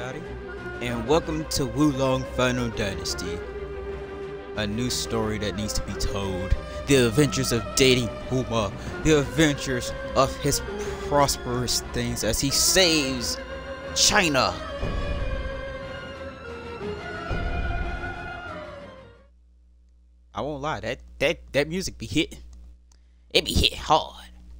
everybody, and welcome to Wulong Final Dynasty, a new story that needs to be told. The adventures of dating Puma, the adventures of his prosperous things as he saves China. I won't lie, that music be hitting. It be hit hard.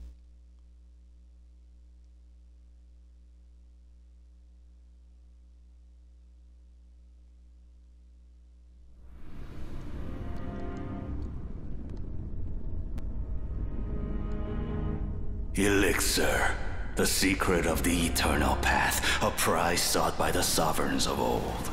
Elixir, the secret of the eternal path, a prize sought by the sovereigns of old.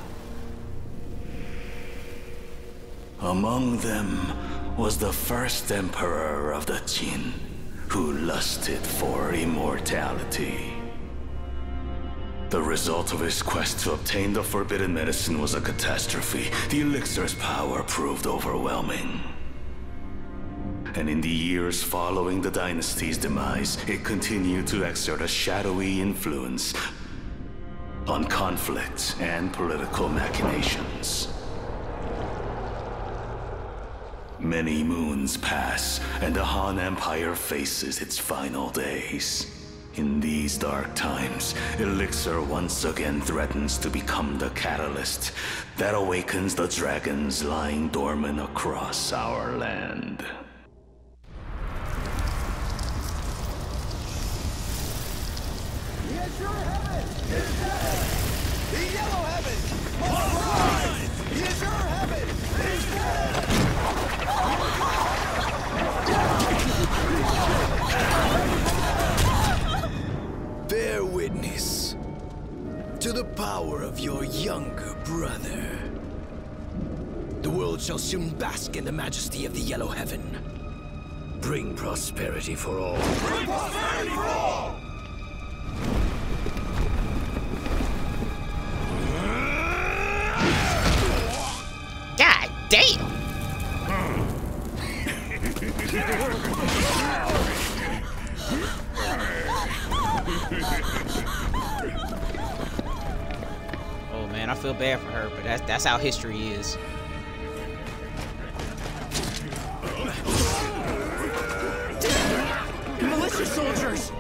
Among them was the first emperor of the Qin, who lusted for immortality. The result of his quest to obtain the forbidden medicine was a catastrophe. The elixir's power proved overwhelming. And in the years following the dynasty's demise, it continued to exert a shadowy influence on conflict and political machinations. Many moons pass, and the Han Empire faces its final days. In these dark times, Elixir once again threatens to become the catalyst that awakens the dragons lying dormant across our land. The Azure Heaven is dead! The Yellow Heaven must rise! The Azure Heaven is dead! Bear witness to the power of your younger brother. The world shall soon bask in the majesty of the Yellow Heaven. Bring prosperity for all. Bring prosperity for all! God damn! Oh man, I feel bad for her, but that's how history is. Militia soldiers!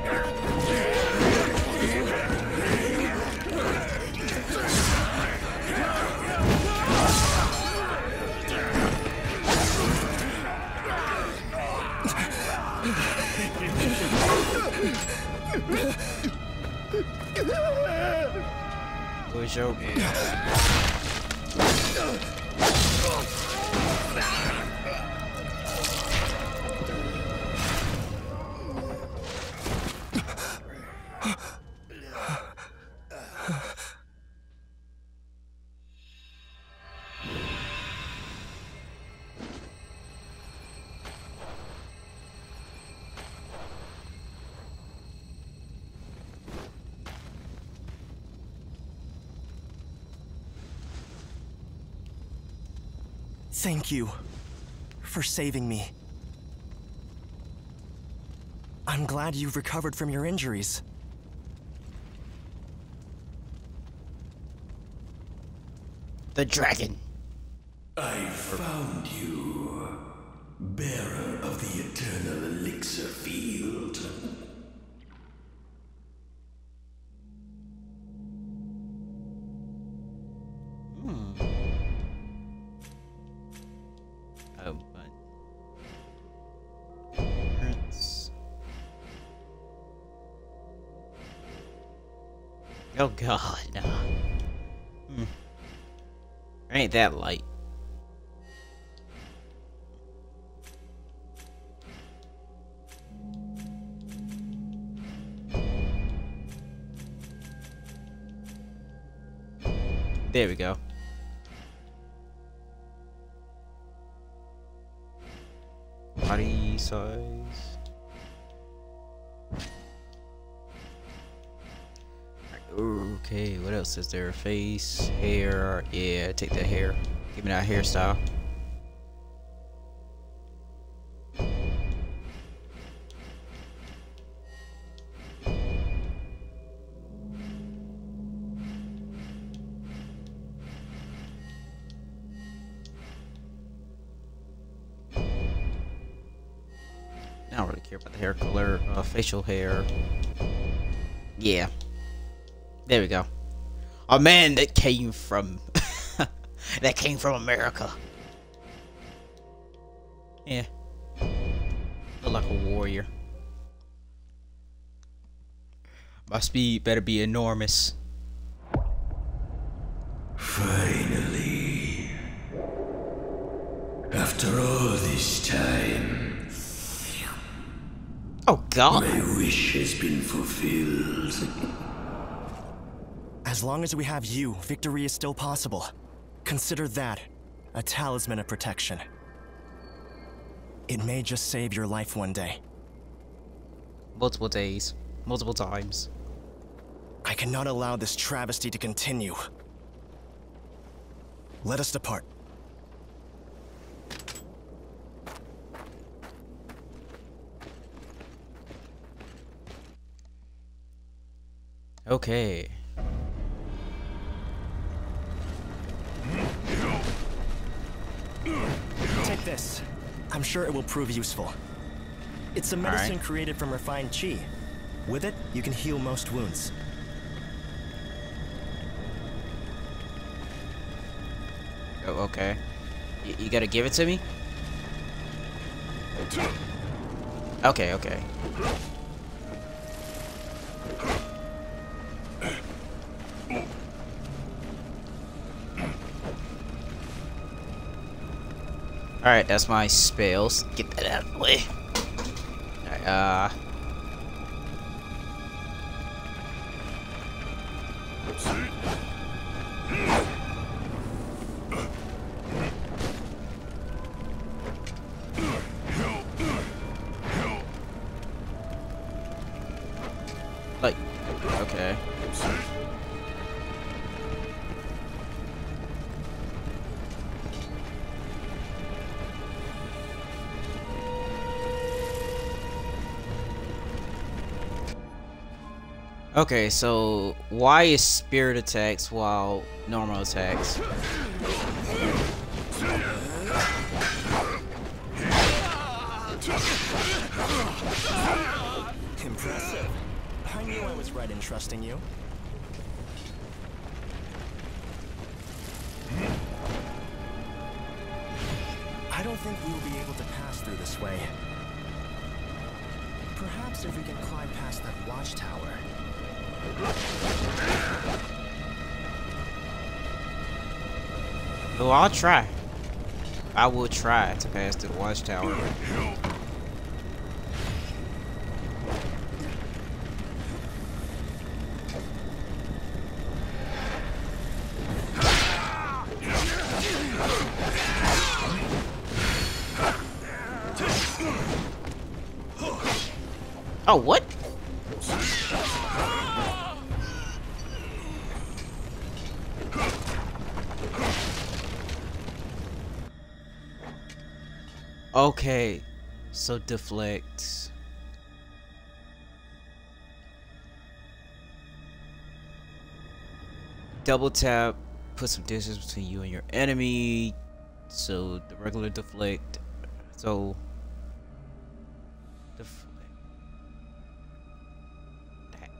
Where's your... Thank you for saving me. I'm glad you've recovered from your injuries. The dragon. I found you, bearer of the eternal elixir field. Oh, but... Prince. Oh god, no. Ain't that light. There we go. Body size. Okay, what else is there? Face, hair. Yeah, take that hair. Give me that hairstyle. care about the hair color, facial hair. Yeah. There we go. A man that came from that came from America. Yeah. Look like a warrior. My speed better be enormous. Finally. After all this time. Oh God. My wish has been fulfilled. As long as we have you, victory is still possible. Consider that a talisman of protection. It may just save your life one day. Multiple days. Multiple times. I cannot allow this travesty to continue. Let us depart. Okay. Take this. I'm sure it will prove useful. It's a medicine created from refined chi. With it, you can heal most wounds. Oh, okay. You gotta give it to me? Okay, okay. Alright, that's my spells. Get that out of the way. Alright, like, okay. Okay, so why is spirit attacks while normal attacks? Impressive. I knew I was right in trusting you. I don't think we will be able to pass through this way. Perhaps if we can climb past that watchtower. Well, I'll try. I will try to pass to the watchtower. Oh, what? Okay, so deflect. Double tap, put some distance between you and your enemy. So the regular deflect. So deflect. That.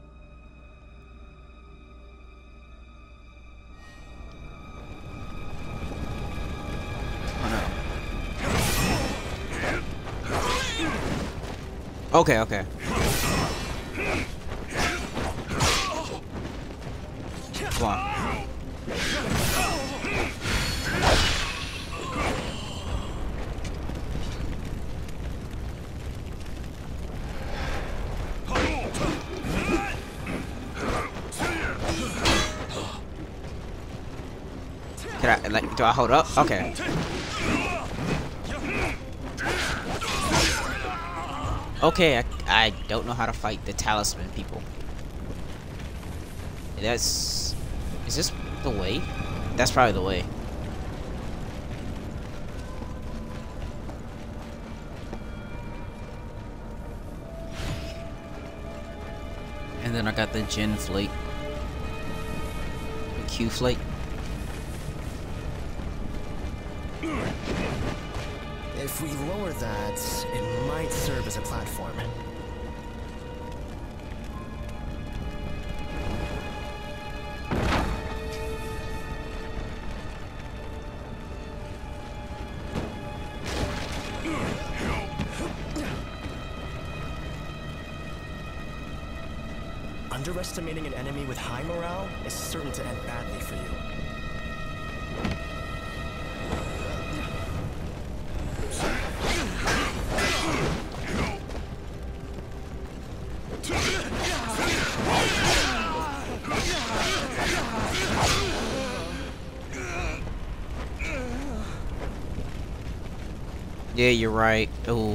Oh no. Okay, okay. Come on. Can I, like, do I hold up? Okay. Okay, I don't know how to fight the talisman people. That's... Is this the way? That's probably the way. And then I got the Gen Flake. The Q Flake. If we lower that, it might serve as a platform. Underestimating an enemy with high morale is certain to end badly for you. Yeah, you're right. Oh.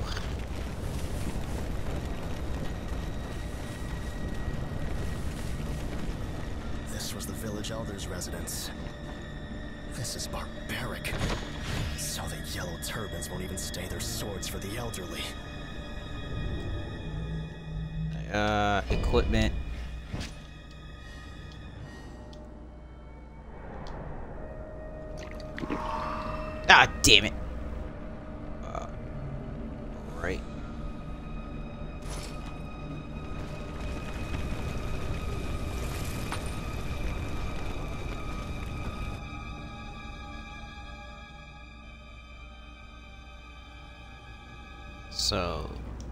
This was the village elder's residence. This is barbaric. So the yellow turbans won't even stay their swords for the elderly. Equipment. Ah, damn it. Right. So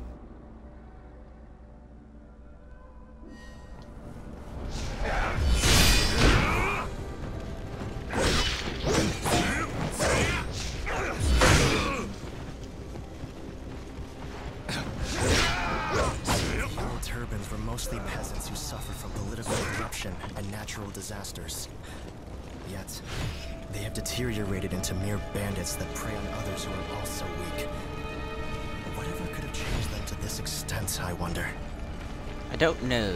Turbans were mostly peasants who suffered from political corruption and natural disasters. Yet, they have deteriorated into mere bandits that prey on others who are also weak. Whatever could have changed them to this extent, I wonder? I don't know.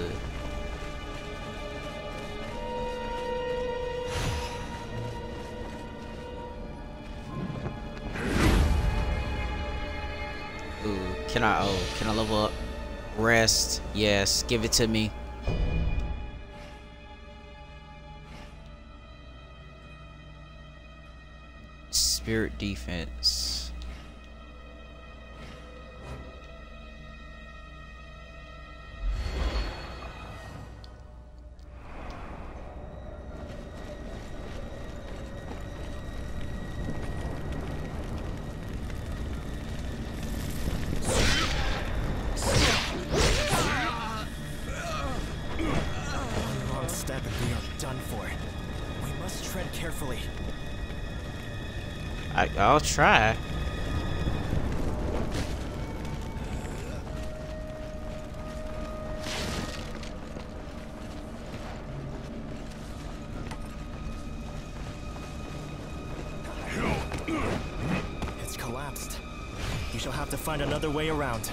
Ooh, can I level up? Rest, yes, give it to me. Spirit defense. Step and we are done for. We must tread carefully. I'll try. It's collapsed. You shall have to find another way around.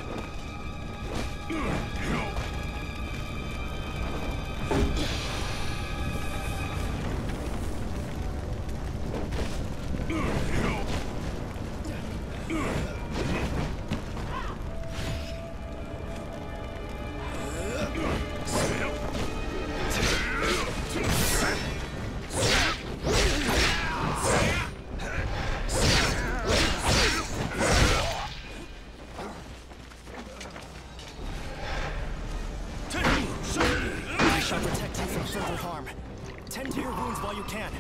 I shall protect you from further harm. Tend to your wounds while you can.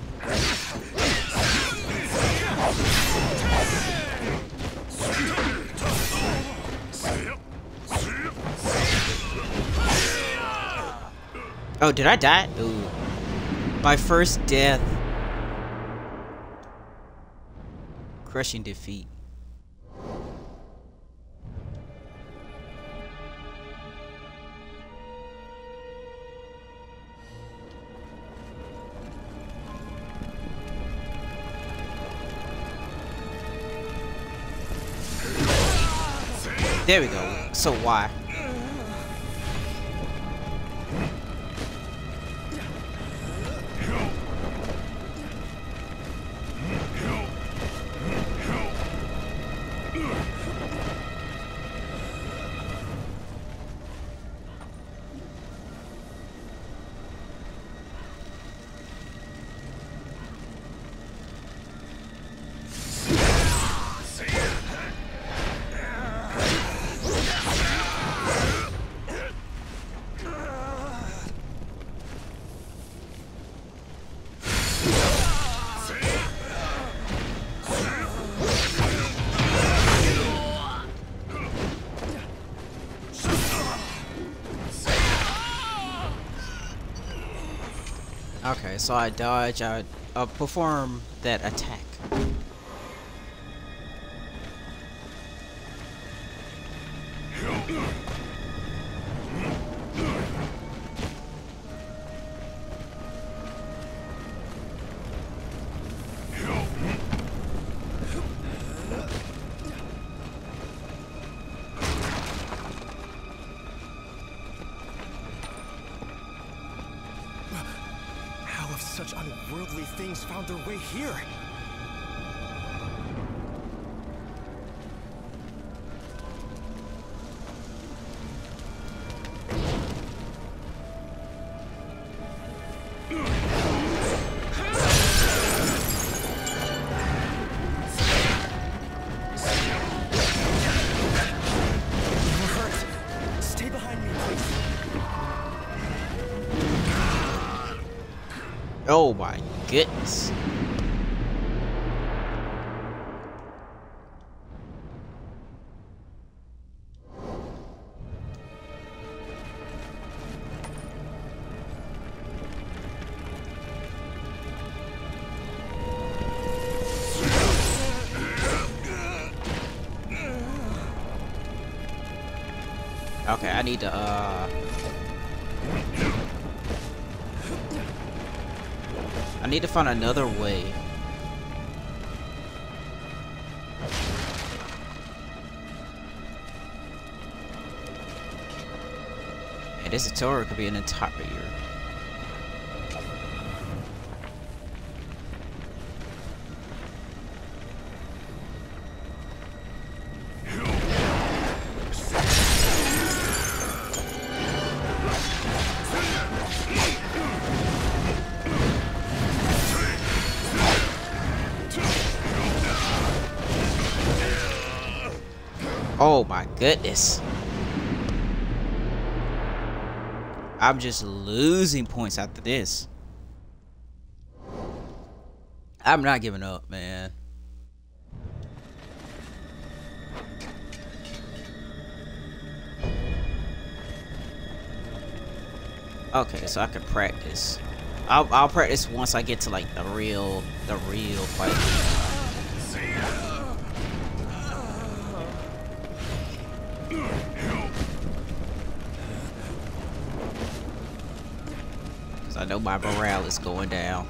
Oh, did I die? Ooh. My first death. Crushing defeat. There we go. So why? Okay, so I dodge, I perform that attack. How have such unworldly things found their way here? Oh my goodness. Okay, I need to I need to find another way. And this tutorial could be an entire year. Oh my goodness. I'm just losing points after this. I'm not giving up, man. Okay, so I can practice. I'll practice once I get to like the real fight. I know my morale is going down.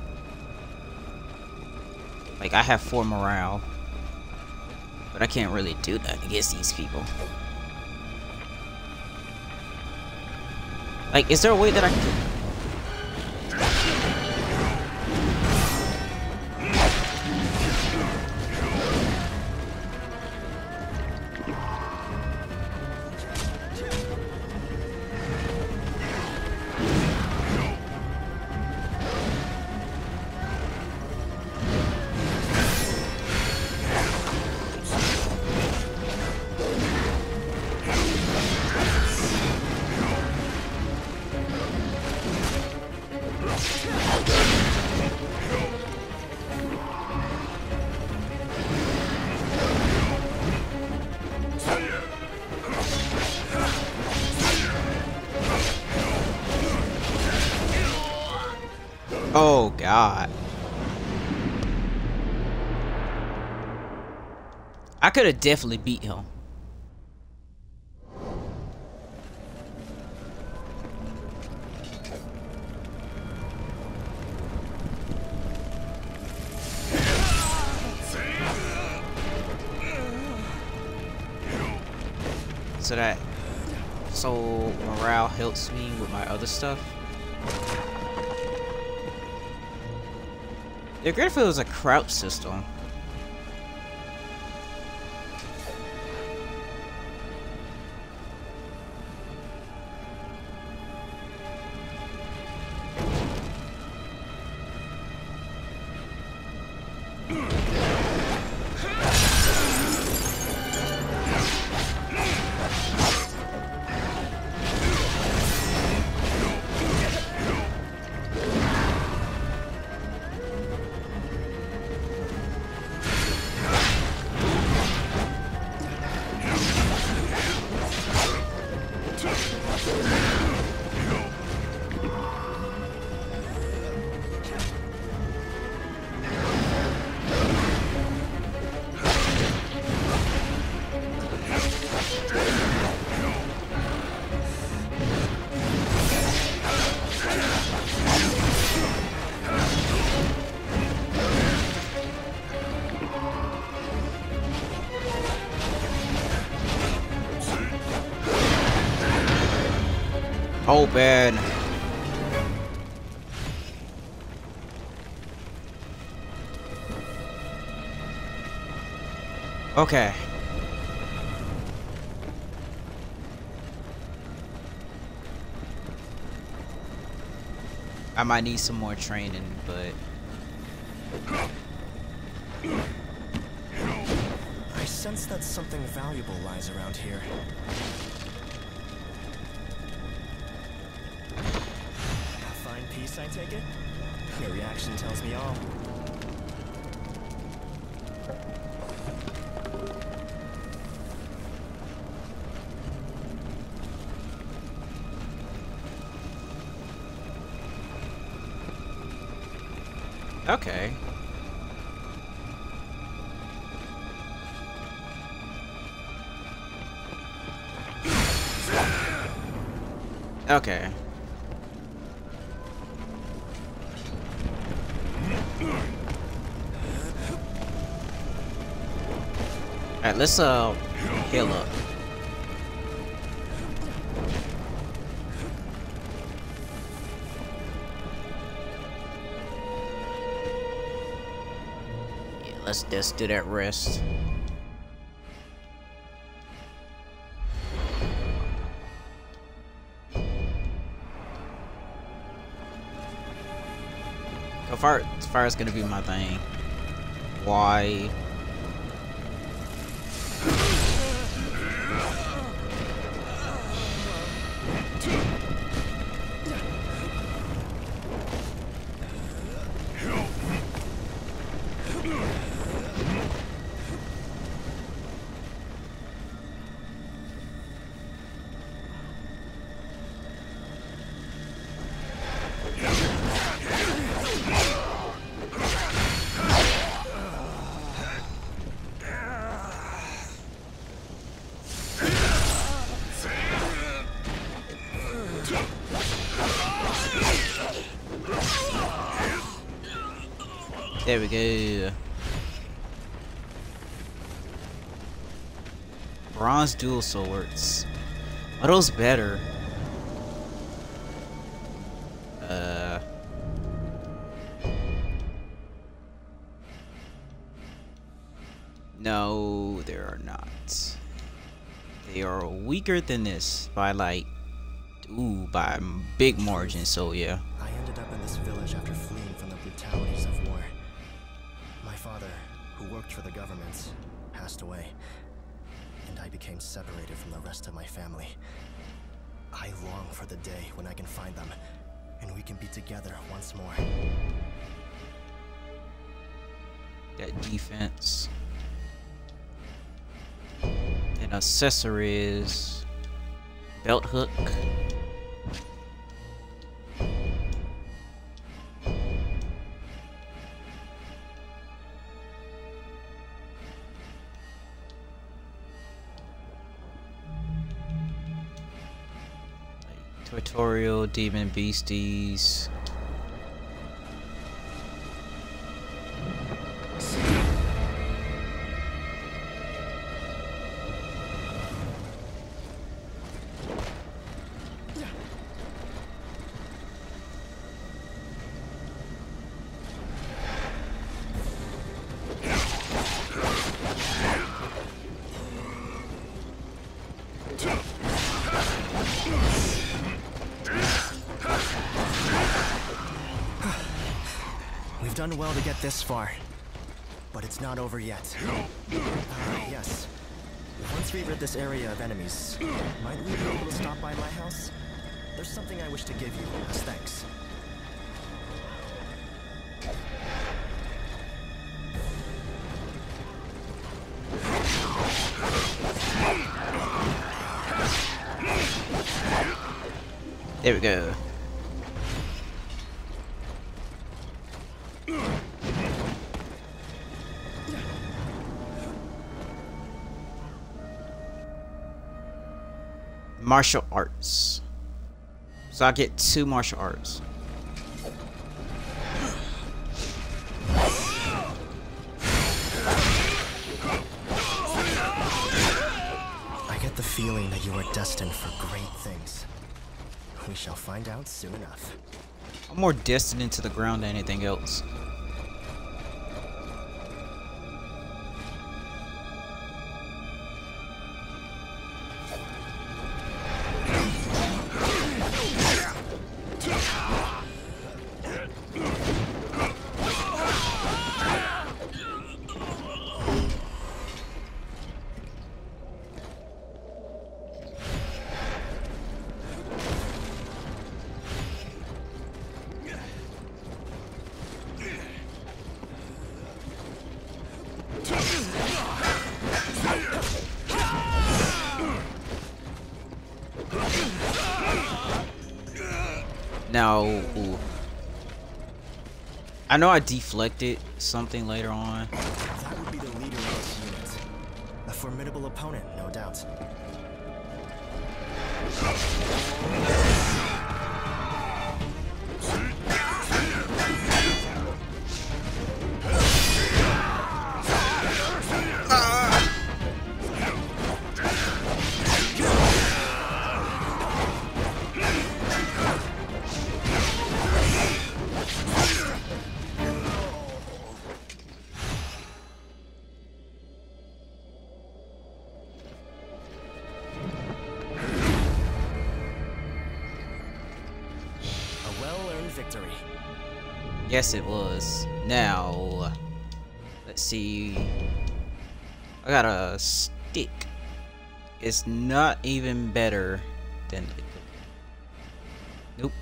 Like, I have 4 morale, but I can't really do that against these people. Like, is there a way that I can... Oh God. I could have definitely beat him. So morale helps me with my other stuff. It'd be great if it was a crouch system. Open. Okay. I might need some more training, but I sense that something valuable lies around here. A fine piece, I take it? Your reaction tells me all. okay. Okay. Alright, let's heal up. Yeah, let's just do that rest. Fire is gonna be my thing. Why? There we go. Bronze dual swords. Are those better? No, they are not. They are weaker than this by like, by a big margin. So yeah. I ended up in this village after fleeing from the brutalities of war. My father, who worked for the government, passed away, and I became separated from the rest of my family. I long for the day when I can find them, and we can be together once more. That defense. And accessories. Belt hook. Tutorial, demon beasties. We've done well to get this far, but it's not over yet. Yes. Once we rid this area of enemies, might we be able to stop by my house? There's something I wish to give you as thanks. There we go. Martial arts. So I get 2 martial arts. I get the feeling that you are destined for great things. We shall find out soon enough. I'm more destined into the ground than anything else. Now, ooh. I know I deflected something later on. That would be the leader of this unit. A formidable opponent, no doubt. Victory. Yes, it was. Now, let's see. I got a stick. It's not even better than. Nope.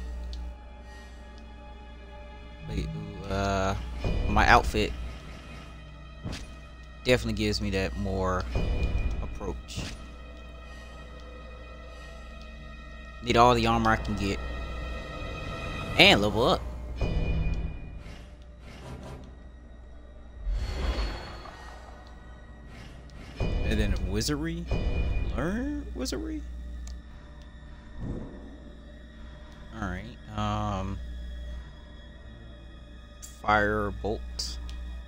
Wait, my outfit definitely gives me that more approach. Need all the armor I can get. And level up. And then wizardry. Learn wizardry. Alright. Fire bolt.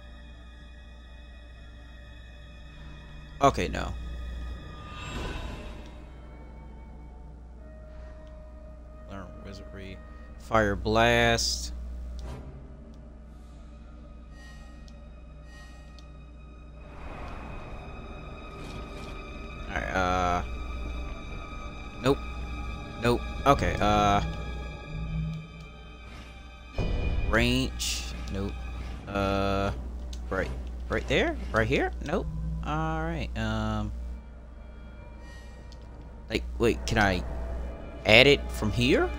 Okay, no. Learn wizardry. Fire blast. Alright, nope. Nope. Okay, range. Nope. Right there? Right here? Nope. Alright, like, wait, can I add it from here?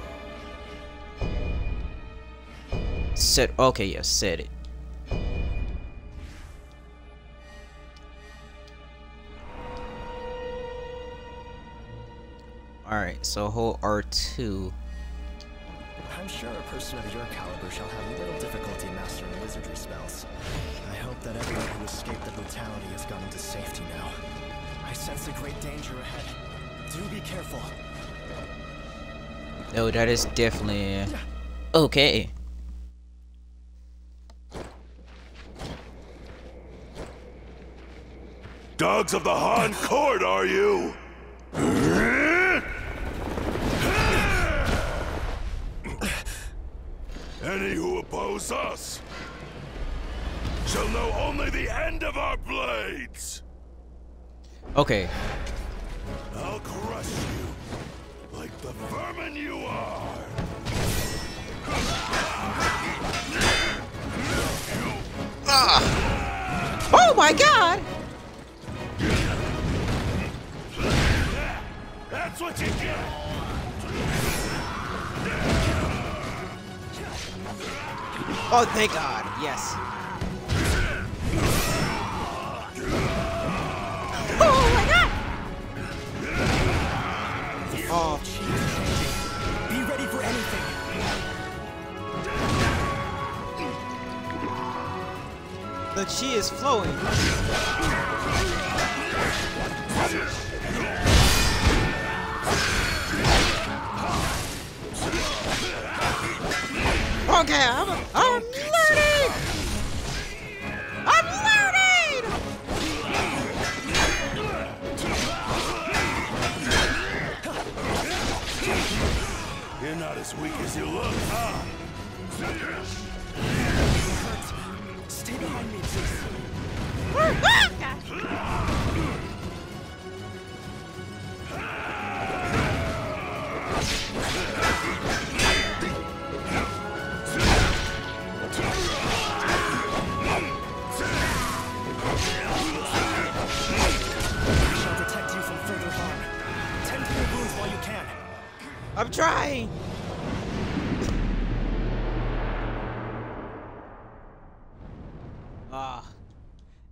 Set. Okay, yeah, set it. Alright, so hold R2. I'm sure a person of your caliber shall have little difficulty mastering wizardry spells. I hope that everyone who escaped the brutality has gotten to safety now. I sense a great danger ahead. Do be careful. No, that is definitely okay. Dogs of the Han Court, are you? Any who oppose us shall know only the end of our blades. Okay. I'll crush you like the vermin you are. Oh my god! That's what you get. Oh, thank God! Yes. Oh my god! Oh. Be ready for anything. The chi is flowing. Okay, I'm learning! I'm learning!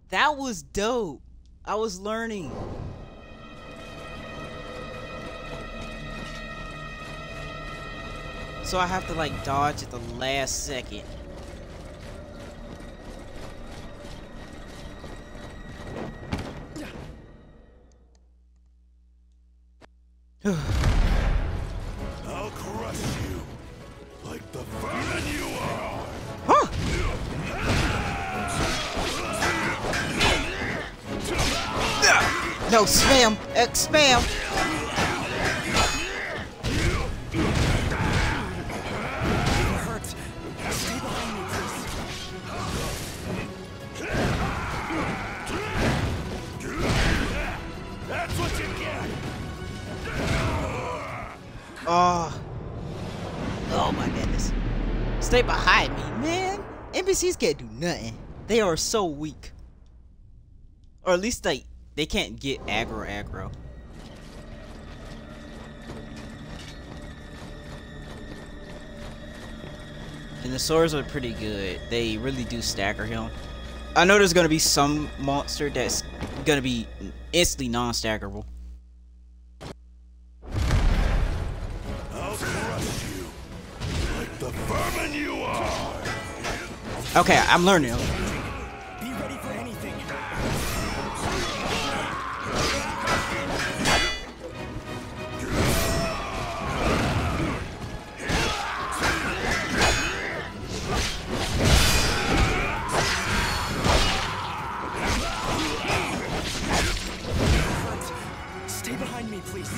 That was dope. I was learning. So I have to like dodge at the last second. I'll crush you like the vermin you are. Huh? No, spam! Spam! That's what you get. Oh my goodness. Stay behind me, man. NPCs can't do nothing. They are so weak. Or at least they can't get aggro. And the swords are pretty good. They really do stagger him. I know there's gonna be some monster that's gonna be instantly non-staggerable. I'll crush you like the vermin you are. Okay, I'm learning. Be ready for anything. Stay behind me, please.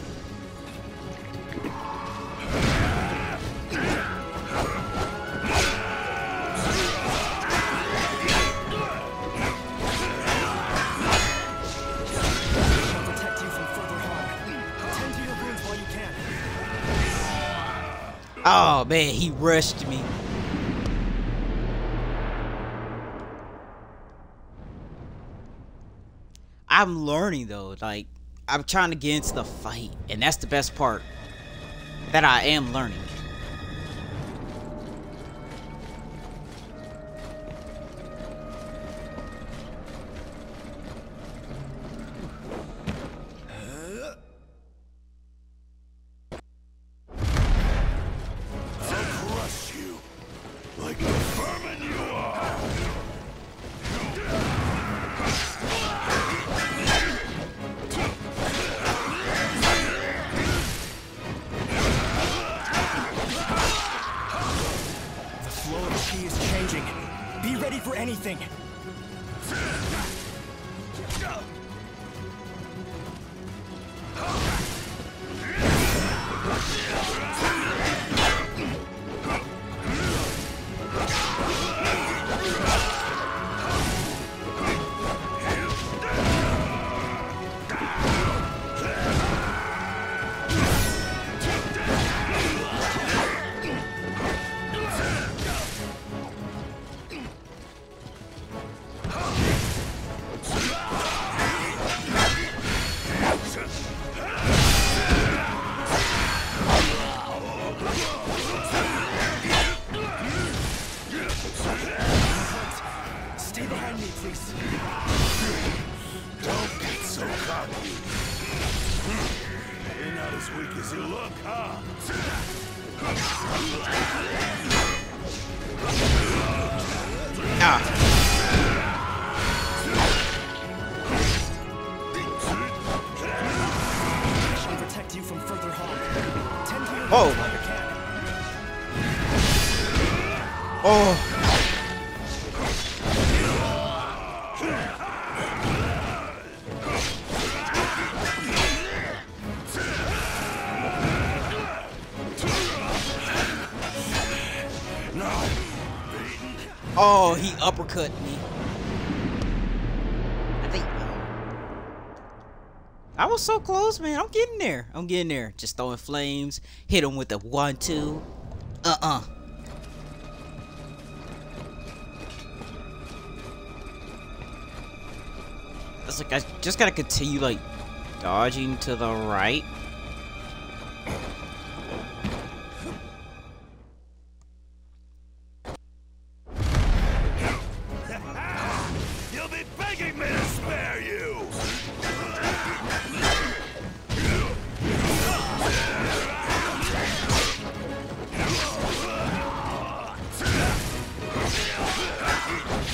Oh man, he rushed me. I'm learning though, like I'm trying to get into the fight, and that's the best part that I am learning. Anything. Oh. Oh. Oh, he uppercut me. I was so close, man. I'm getting there. I'm getting there. Just throwing flames. Hit him with the 1-2. It's like I just gotta continue like dodging to the right. You'll be back.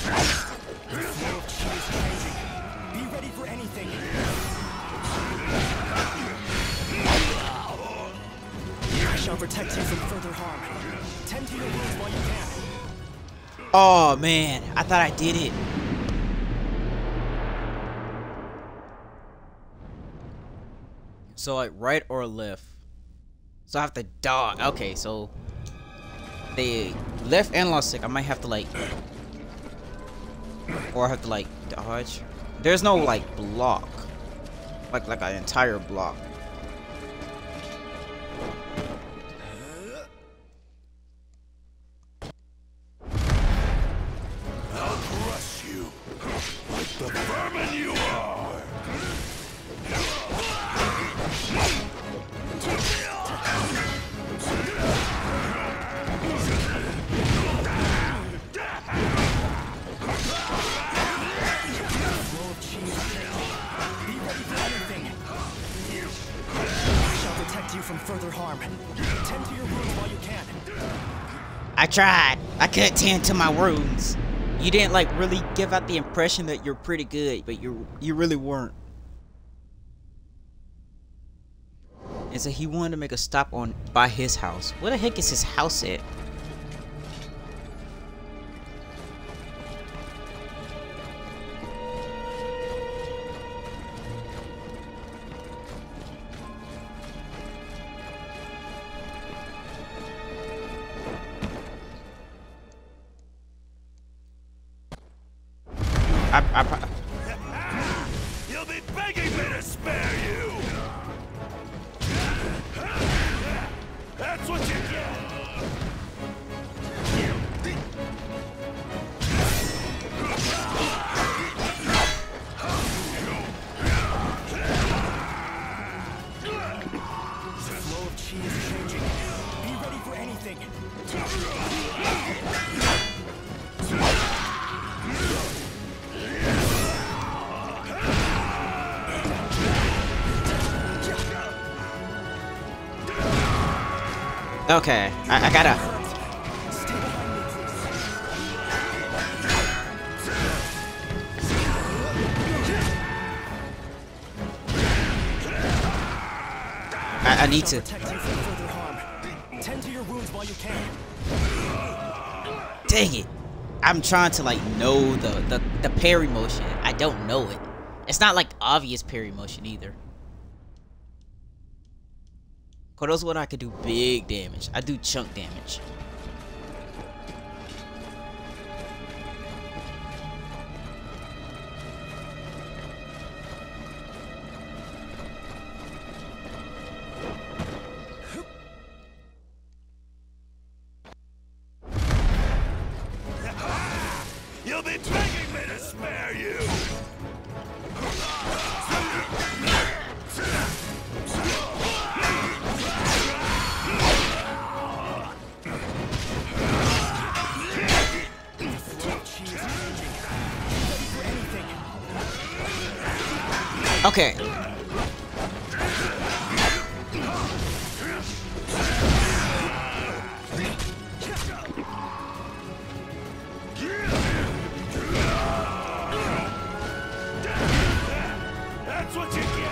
The flow of chi is changing. Be ready for anything. I shall protect you from further harm. Tend to your wounds while you can. Oh man, I thought I did it. So like right or left? So I have to dodge. Okay, so they left analog stick. I might have to like, or I have to like dodge. There's no like block, like an entire block. I'll crush you like the vermin you are. You from further harm. Tend to your wounds while you can. I tried. I couldn't tend to my wounds. You didn't like really give out the impression that you're pretty good, but you really weren't. And so he wanted to make a stop by his house. Where the heck is his house at? You'll be begging me to spare you. That's what you get. The flow of chi is changing. Be ready for anything. Okay, I gotta. Stay behind me, please. I need to. Protect you from further harm. Tend to your wounds while you can. Dang it! I'm trying to like know the parry motion. I don't know it. It's not like obvious parry motion either. Cause those when I could do big damage. I do chunk damage. You'll be begging me to spare you. Okay. That's what you get.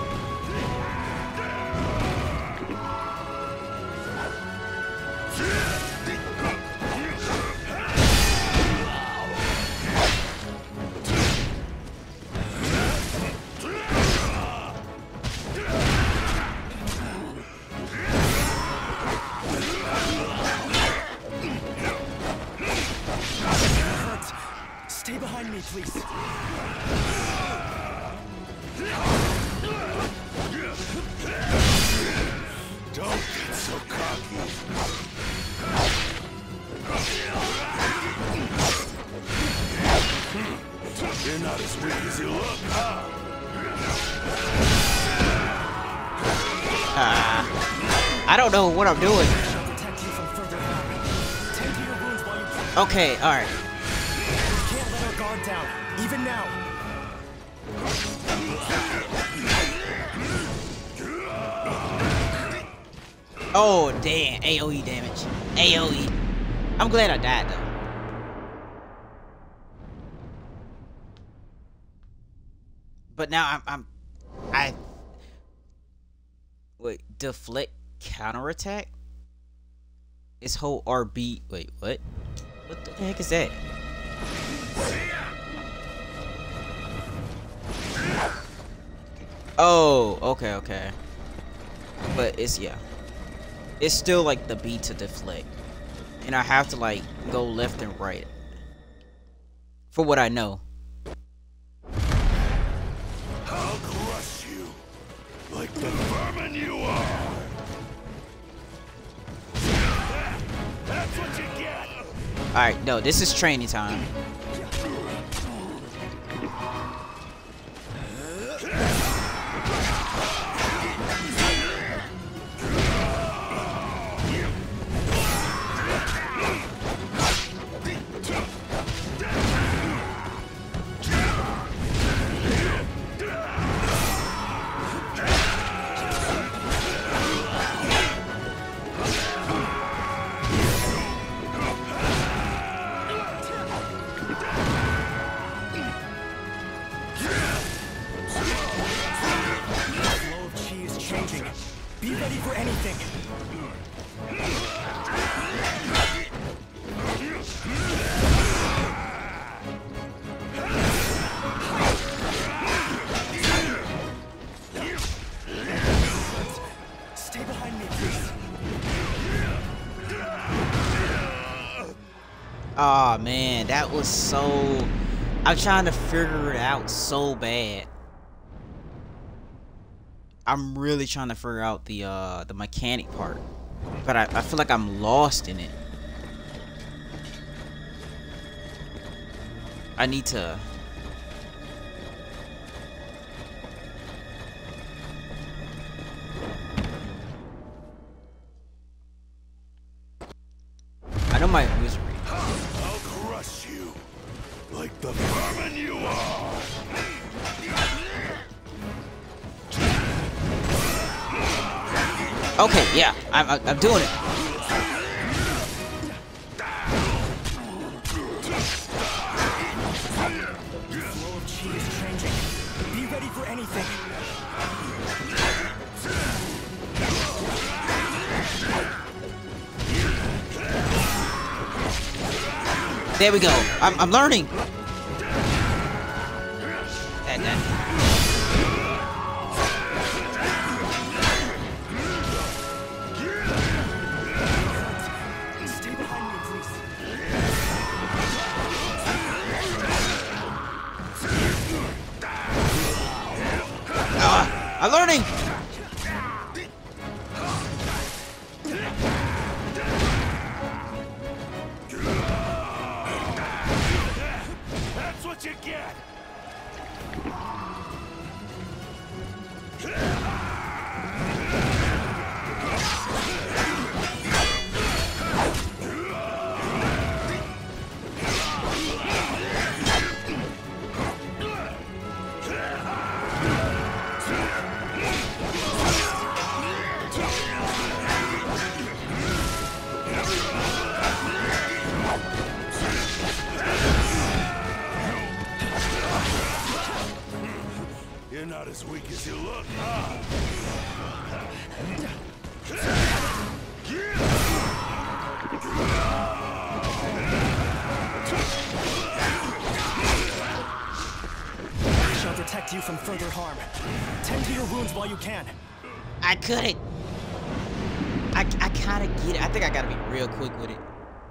Stay behind me, please. Don't get so cocky. You're not as weak as you look, huh? I don't know what I'm doing. I shall protect you from further harm. Tend to your wounds while you can. Okay, alright. We can't let our guard down, even now. Oh, damn. AoE damage. AoE. I'm glad I died, though. But now I wait, deflect, counterattack? It's whole RB. Wait, what? What the heck is that? Oh, okay. But it's, yeah. It's still like the B to deflect. And I have to like go left and right. For what I know. I'll crush you like the vermin you are. That's what you get. Alright, no, this is training time. Be ready for anything. Stay behind me, please. Aw, man, that was so... I'm trying to figure it out so bad. I'm really trying to figure out the mechanic part, but I feel like I'm lost in it. I need to. I know my wizardry. I'll crush you like the vermin you are. Okay, yeah, I'm doing it. The flow of chi is changing. Be ready for anything. There we go. I'm learning. That. I'm learning. That's what you get. You're not as weak as you look, huh? I shall protect you from further harm. Tend to your wounds while you can. I couldn't. I kinda get it. I think I gotta be real quick with it.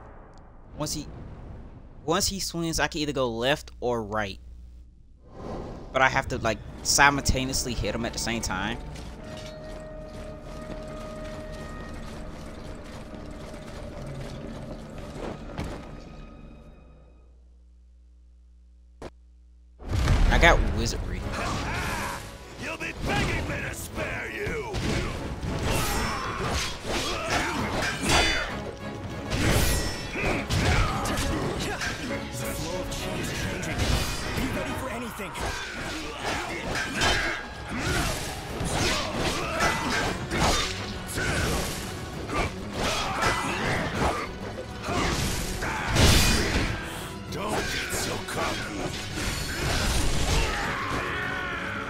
Once he swings, I can either go left or right. But I have to like simultaneously hit him at the same time. I got wizardry. You'll be begging me to spare you. The flow of chi is changing. Be ready for anything. Don't get so cocky.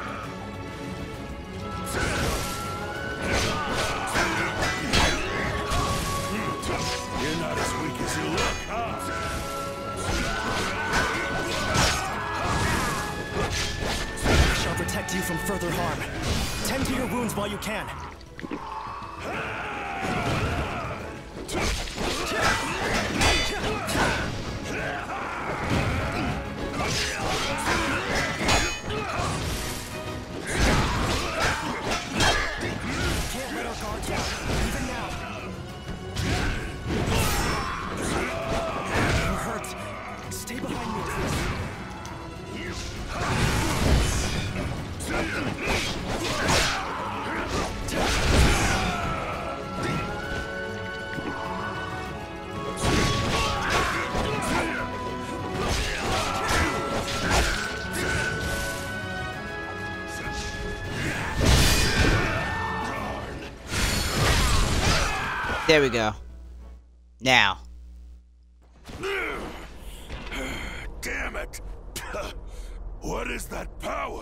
you from further harm. Tend to your wounds while you can. Can't let our guard down, even now. You're hurt. Stay behind me, please. There we go. Now. Damn it! What is that power?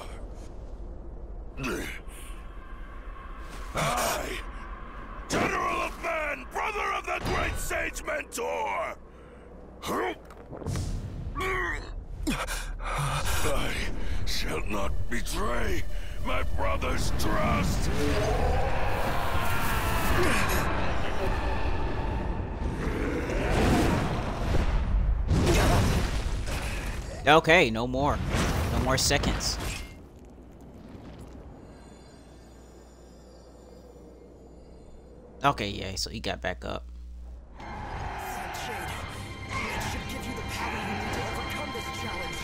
I, General of Man, brother of the great sage Mentor! I shall not betray my brother's trust! Okay, no more. No more seconds. Okay, yeah, so he got back up. Shade, it should give you the power you need to overcome this challenge.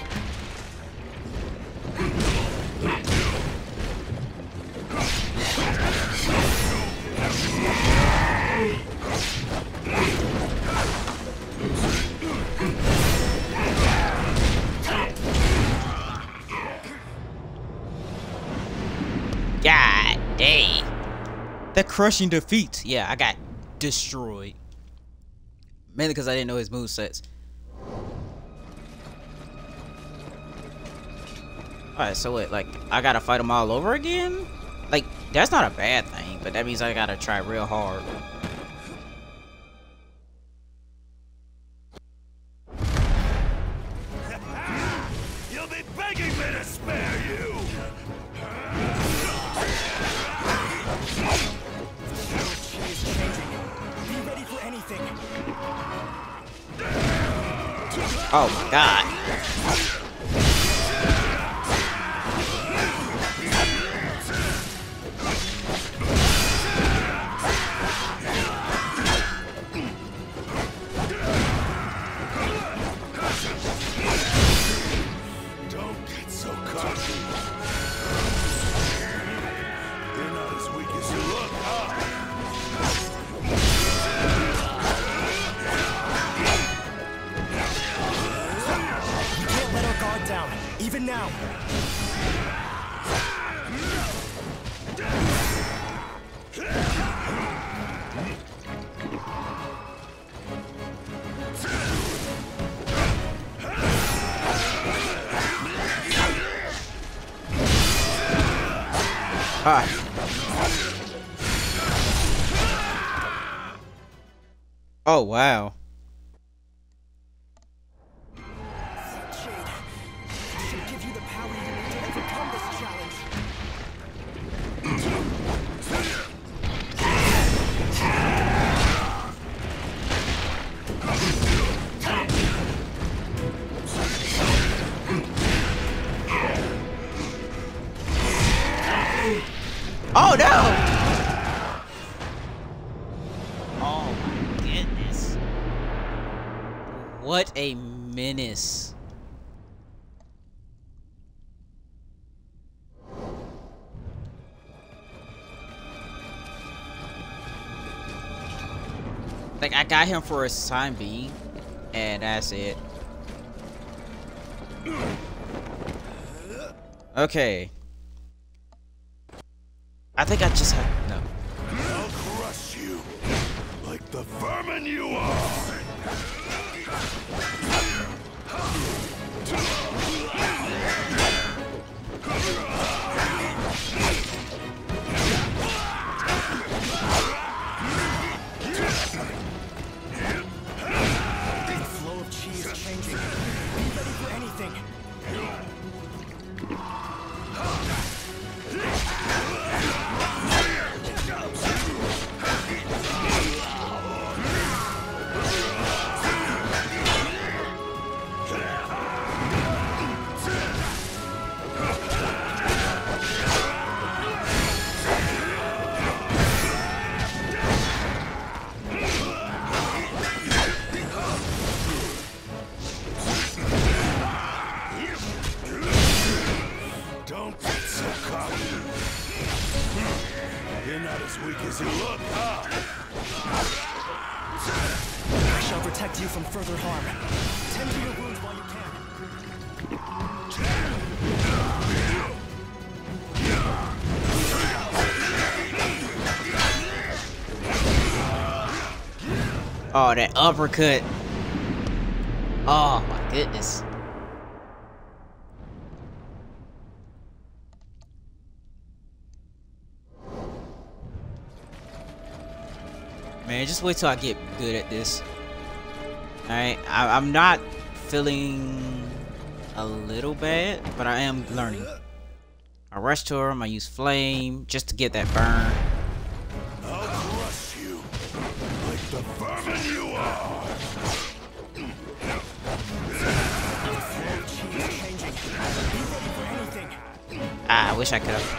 God dang. The crushing defeat. Yeah, I got destroyed. Mainly because I didn't know his movesets. Alright, so what, like, I gotta fight him all over again? Like, that's not a bad thing, but that means I gotta try real hard. You'll be begging me to spare you! Shade's changing. Be ready for anything. Oh my god. Don't get so cocky. You're not as weak as you look, huh? You can't let our guard down, even now. Ah. Oh wow. Shade, it should give you the power you need to overcome this challenge. Oh no! Oh my goodness. What a menace. Like, I got him for a time being, and that's it. Okay. I think I just have no. I'll crush you like the vermin you are. The flow of chi is changing. Be ready for anything. not as weak as you look, huh? I shall protect you from further harm. Tend to your wounds while you can. Oh, that uppercut. Oh my goodness. Man, just wait till I get good at this. Alright, I'm not feeling a little bad, but I am learning. I rush to her, I'm gonna use flame just to get that burn. I'll crush you like the vermin you are. Ah, I wish I could have.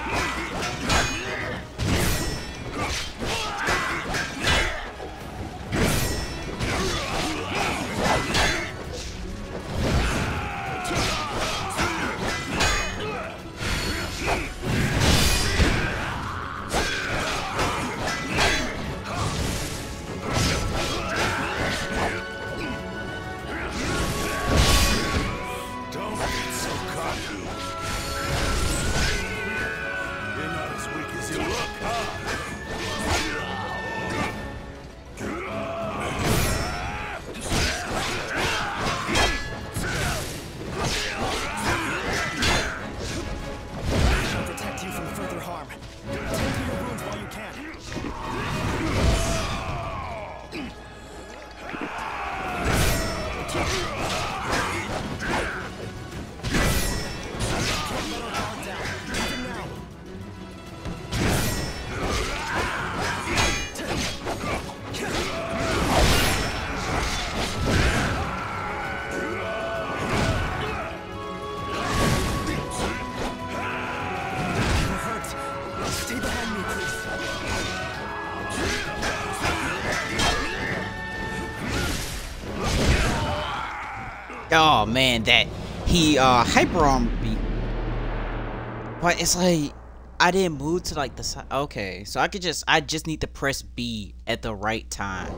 Oh man, that he hyper armored me. But it's like I didn't move to like the side. Okay, so I just need to press B at the right time.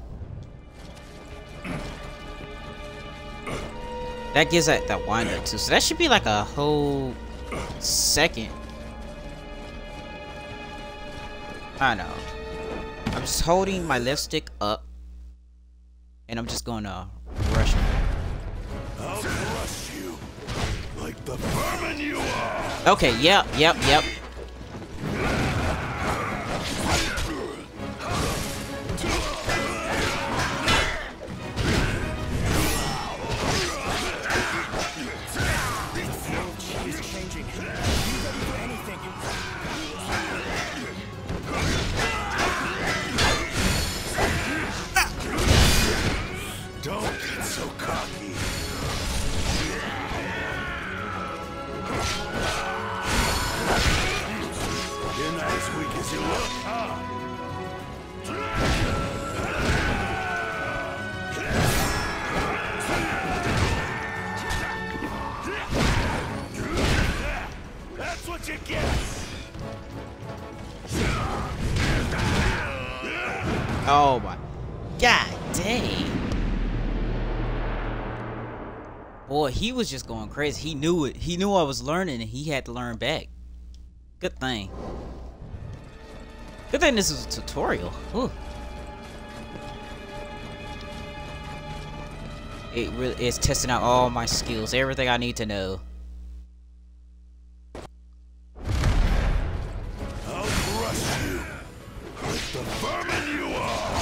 That gives that wind up too. So that should be like a whole second. I know. I'm just holding my left stick up and I'm just gonna rush him. I'll crush you like the vermin you are. Okay, yep. Don't get so cocky. You're not as weak as you look, huh? That's what you get. Oh my god dang. Boy, he was just going crazy. He knew it. He knew I was learning and he had to learn back. Good thing. Good thing this is a tutorial. Whew. It really is testing out all my skills, everything I need to know. I'll crush you like the vermin you are.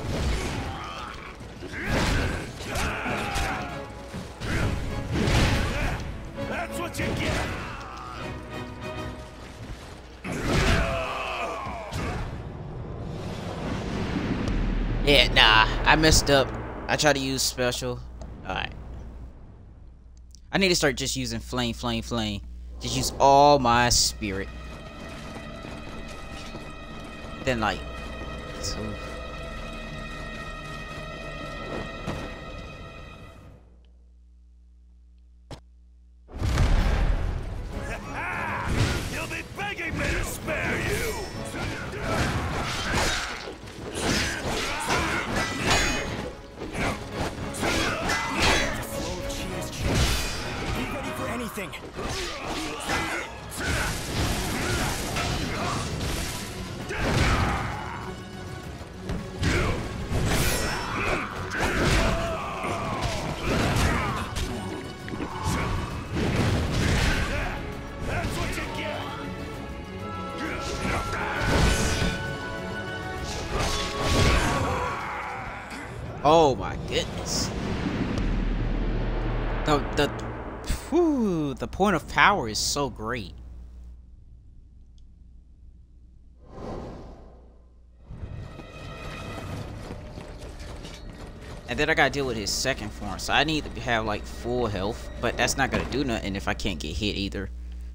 That's what you get. Yeah, nah, I messed up. I tried to use special. Alright. I need to start just using flame. Just use all my spirit. Then like so. You'll be begging me to spare you. anything. Oh my goodness. The point of power is so great. And then I gotta deal with his second form, so I need to have like full health, but that's not gonna do nothing if I can't get hit either.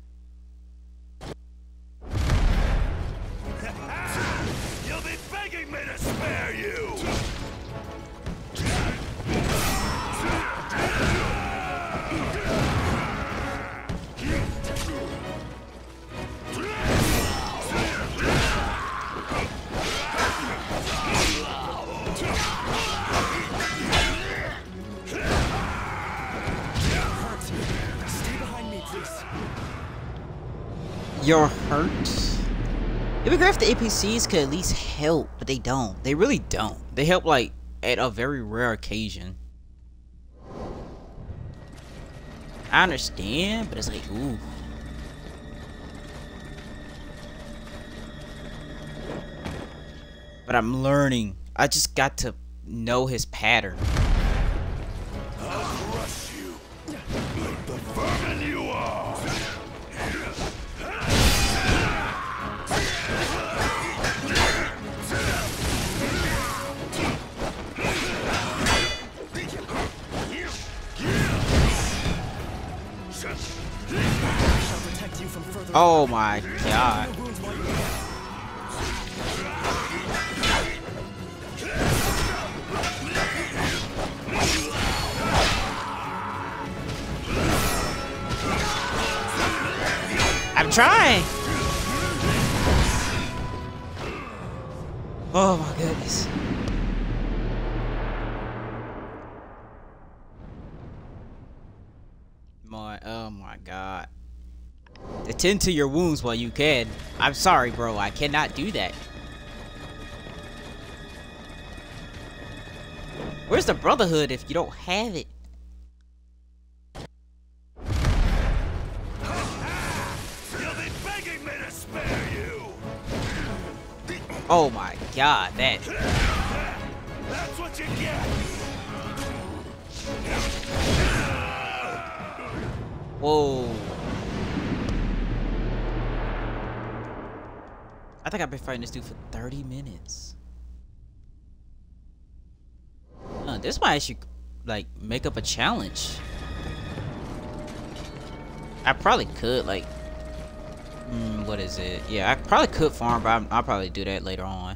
You'll be begging me to spare you! You're hurt? It'd be great if the NPCs could at least help, but they don't. They really don't. They help like at a very rare occasion. I understand, but it's like, ooh. But I'm learning. I just got to know his pattern. I'll crush you like the vermin you are! Oh my god. I'm trying. Oh my goodness. Oh my god. Attend to your wounds while you can. I'm sorry, bro. I cannot do that. Where's the brotherhood if you don't have it? You'll be begging me to spare you! Oh my god, that. That's what you get! Whoa. I think I've been fighting this dude for 30 minutes. This might actually, like, make up a challenge. I probably could, like... what is it? Yeah, I probably could farm, but I'll probably do that later on.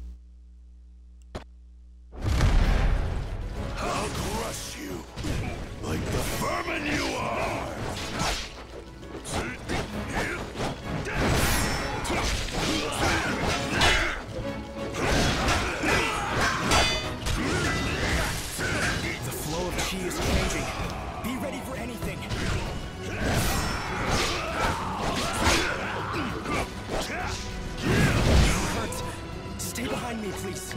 I'll crush you like the vermin you are! The flow of chi is changing. Be ready for anything. Hurt. Stay behind me, please.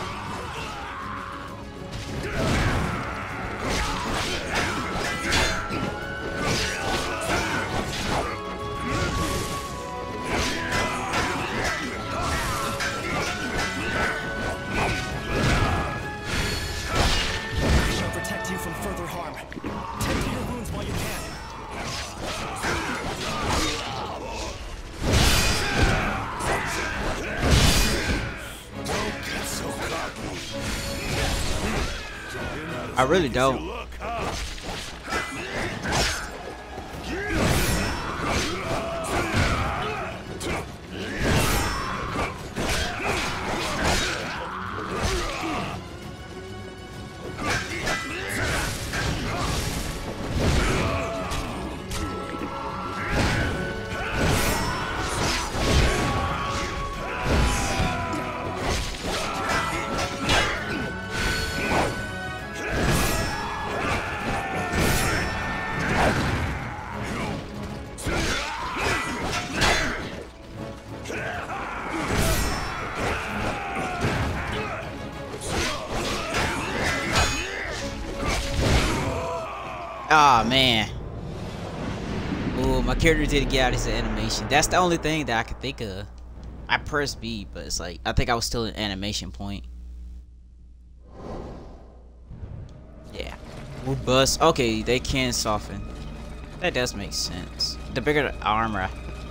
I really don't. Ah, man. Oh, my character didn't get out his animation. That's the only thing that I could think of. I pressed B, but it's like, I think I was still in animation point. Yeah. Robust. Okay, they can soften. That does make sense. The bigger the armor.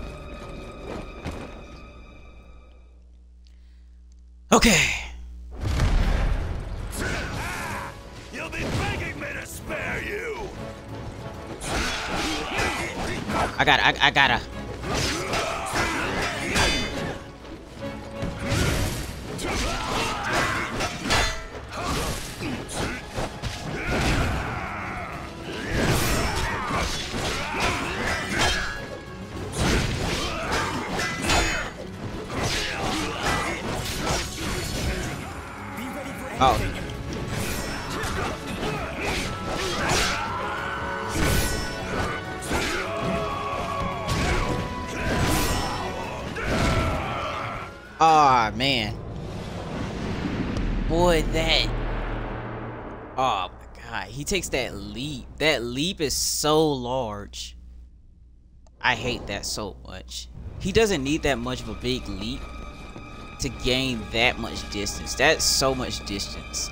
Okay. You'll be begging me to spare you. I gotta. Oh. Oh, man. Boy, that... Oh, my God. He takes that leap. That leap is so large. I hate that so much. He doesn't need that much of a big leap to gain that much distance. That's so much distance.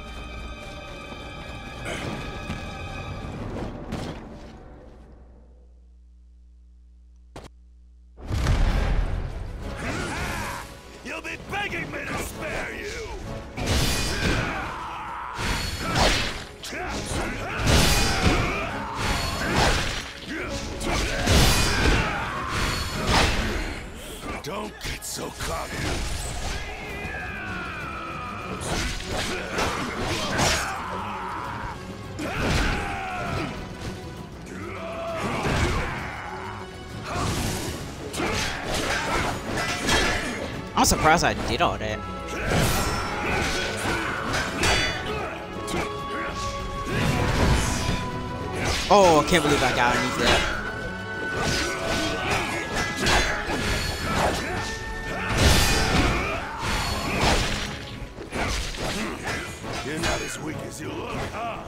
You'll be begging me to spare you. Don't get so cocky. I'm surprised I did all that. Oh, I can't believe I got underneath that. You're not as weak as you look, huh?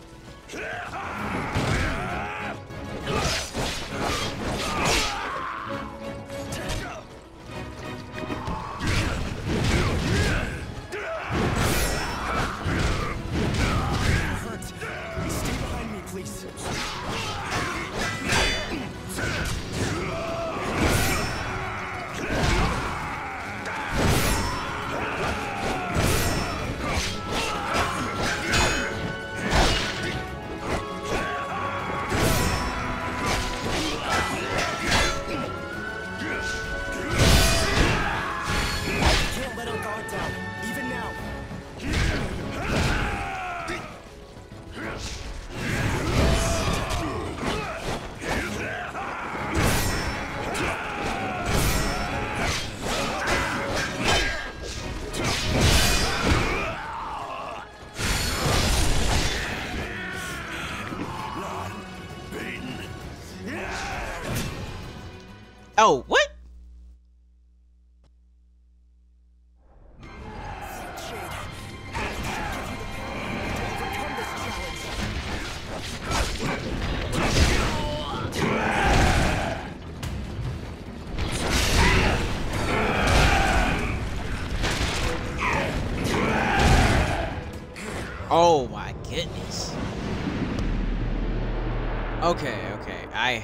Stay behind me, please. Can't let our guard down, even now. Oh, what? Oh my goodness. Okay. I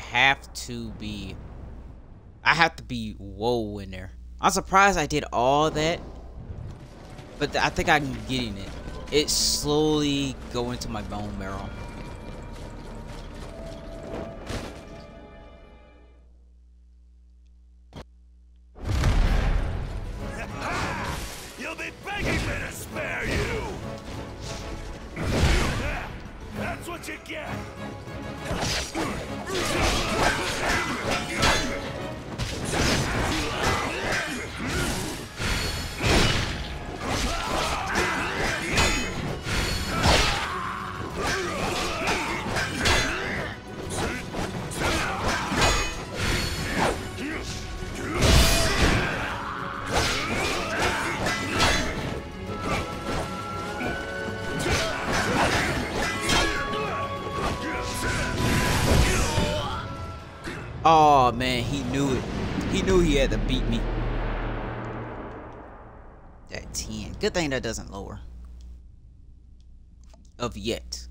have to be whoa in there. I'm surprised I did all that. But I think I'm getting it. It's slowly going to my bone marrow. You'll be begging me to spare you. That's what you get. Oh man, he knew it. He knew he had to beat me. That 10. Good thing that doesn't lower. Of yet.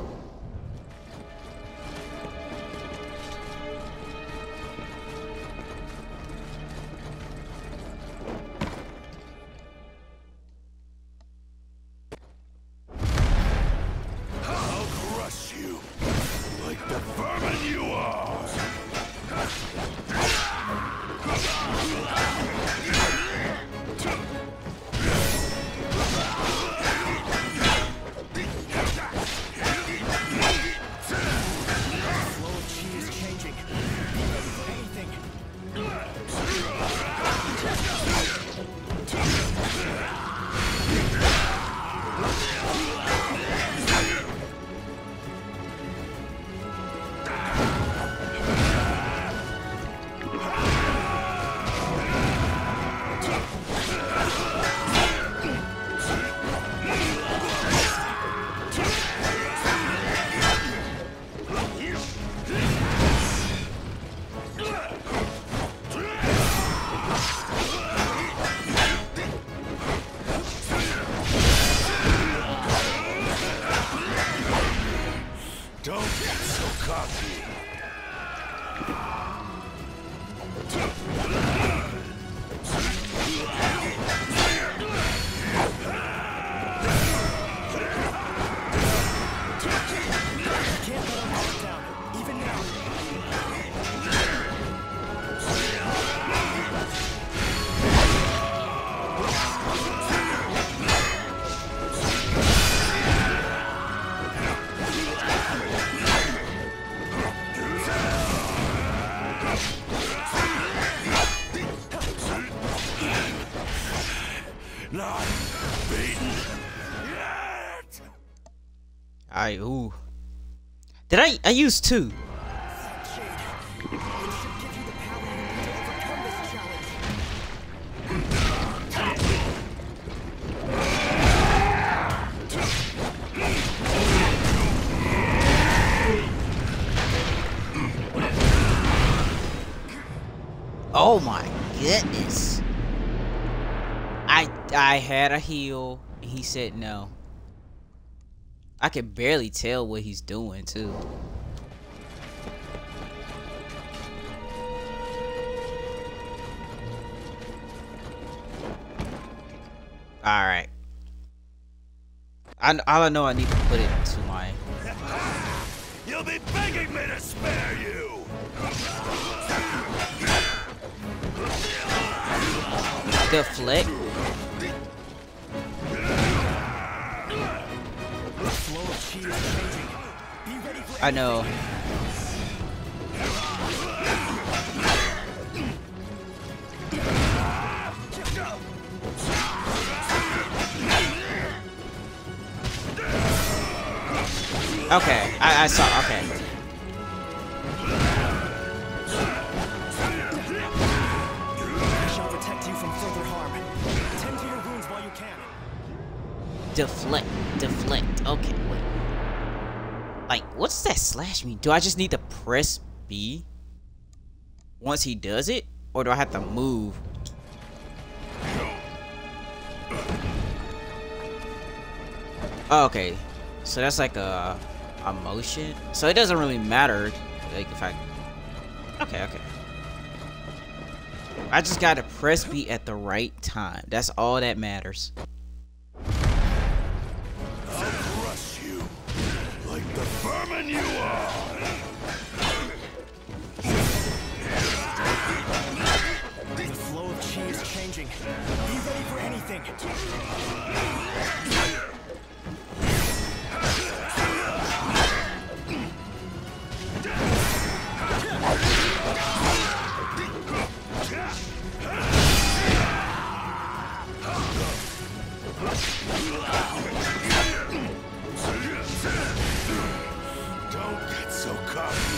I'll crush you like the vermin you are. Don't get so cocky. Not beaten yet. Ooh. Did I use 2? Oh my goodness. I had a heal and he said no. I can barely tell what he's doing too. Alright. All I know, I need to put it to my... You'll be begging me to spare you. Deflect. I know. Okay, I saw. Okay. Deflect. Okay, wait. Like, what's that slash mean? Do I just need to press B once he does it? Or do I have to move? Oh, okay. So that's like a motion. So it doesn't really matter, like, if I... Okay. I just gotta press B at the right time. That's all that matters. The vermin you are! The flow of chi is changing. Be ready for anything. Don't get so cocky.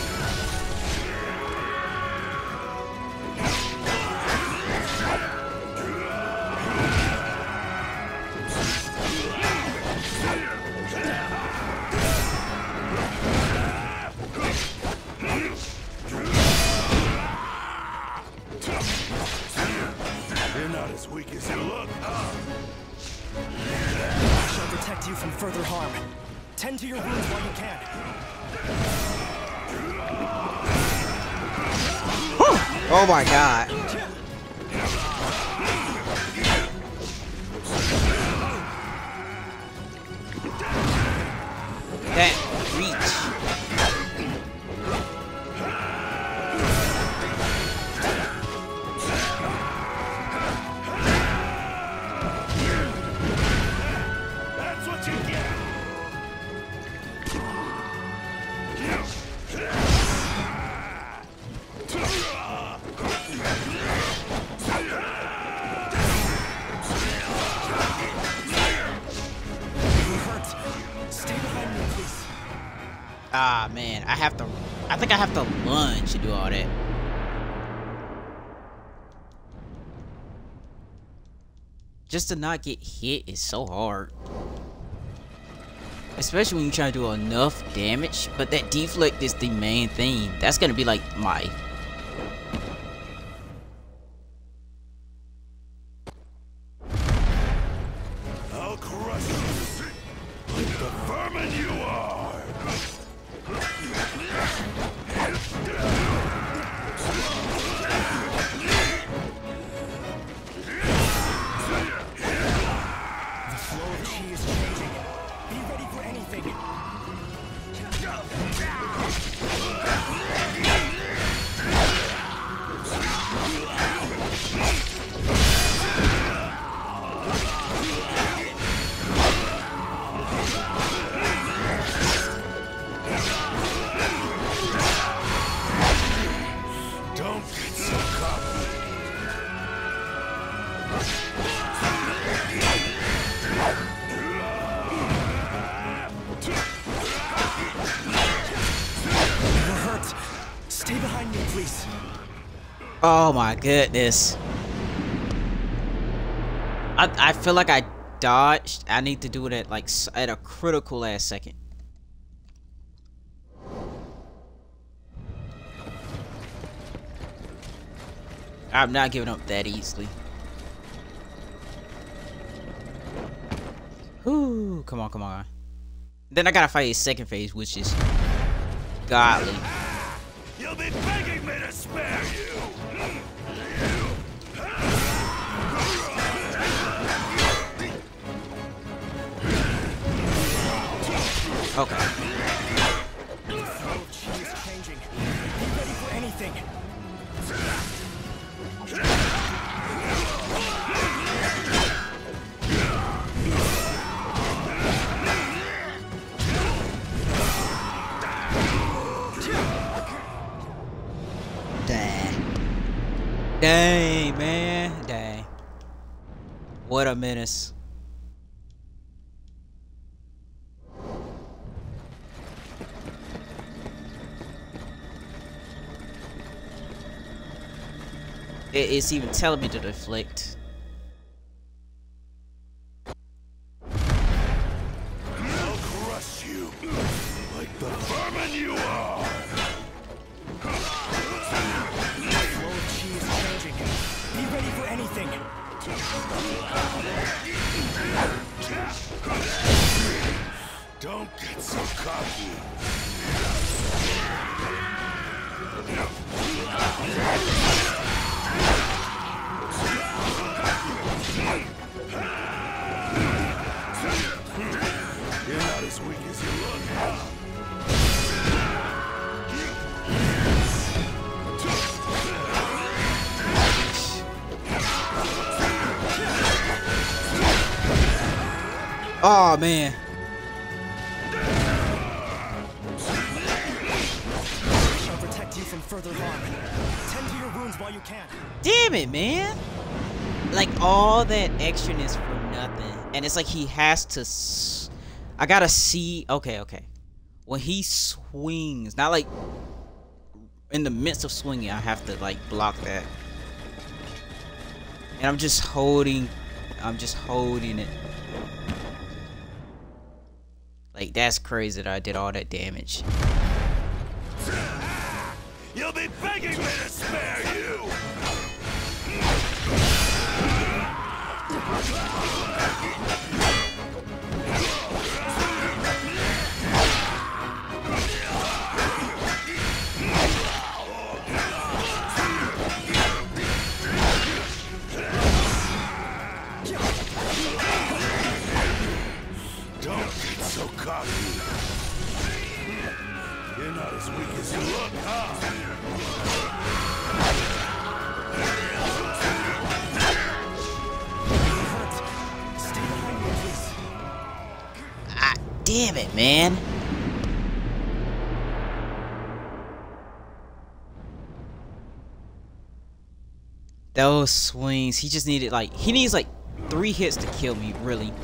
weak as you look, huh? I shall protect you from further harm. Tend to your wounds while you can. Oh my god. That reach. That's what you get! Ah man, I think I have to lunge to do all that. Just to not get hit is so hard. Especially when you try to do enough damage, but that deflect is the main thing. That's gonna be like my... I'll crush you like the vermin you are! The flow of chi is changing. Be ready for anything. Don't get so cocky. You're hurt. Stay behind me, please. Oh my goodness. I feel like I dodged. I need to do it at like at a critical last second. I'm not giving up that easily. Whoo, come on, come on. Then I gotta fight his second phase, which is godly. You'll be begging me to spare you! Okay. The flow of chi is changing. Be ready for anything. Dang, man. Dang. What a menace. It's even telling me to deflect. I'll crush you like the vermin you are! The flow of chi is changing. Be ready for anything. Don't get so cocky. You're not as weak as you look, huh? Oh man. I shall protect you from further harm. Tend to your wounds while you can. Damn it, man. Like all that extraness for nothing. And it's like he has to I gotta see. Okay. When he swings, not like in the midst of swinging, I have to like block that. And I'm just holding it. Like, that's crazy that I did all that damage. You'll be begging me to spare you! Damn it, man. Those swings, he just needed like, he needs like 3 hits to kill me, really.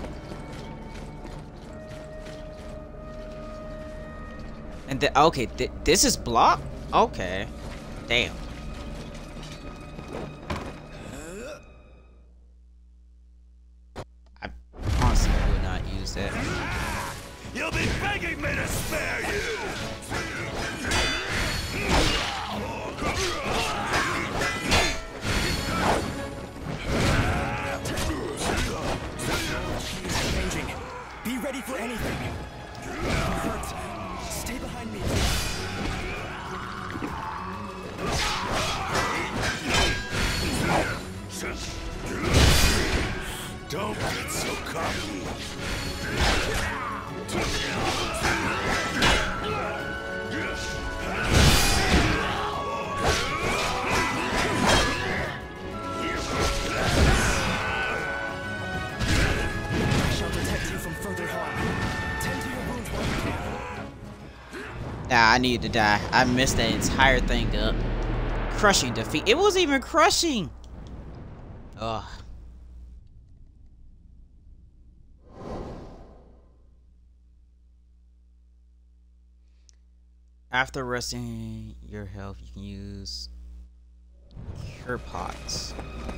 And okay, this is block? Okay. Damn. I honestly would not use that. You'll be begging me to spare you! Changing. Be ready for anything. Hurt. Stay behind me. Don't get so cocky. Nah, I need to die. I messed that entire thing up. Crushing defeat. It wasn't even crushing. Ugh. After resting your health, you can use cure pots.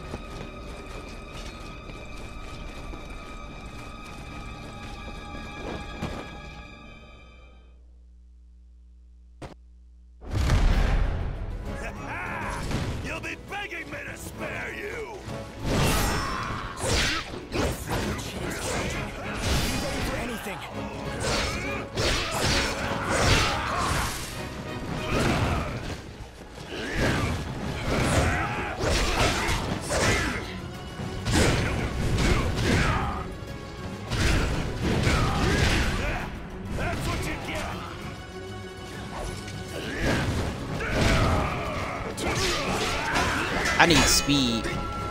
You'll be begging me to spare you! Be ready for anything. That's what you get! I need speed.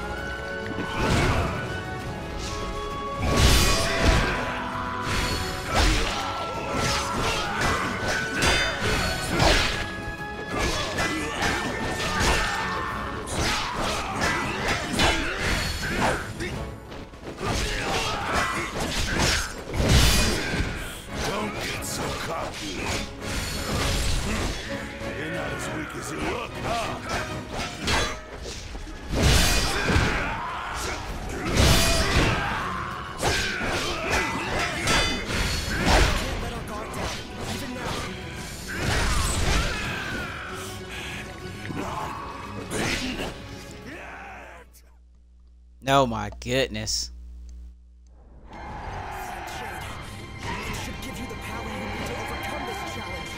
Don't get so cocky. You're not as weak as you look, huh? Oh my goodness. It should give you the power you need to overcome this challenge.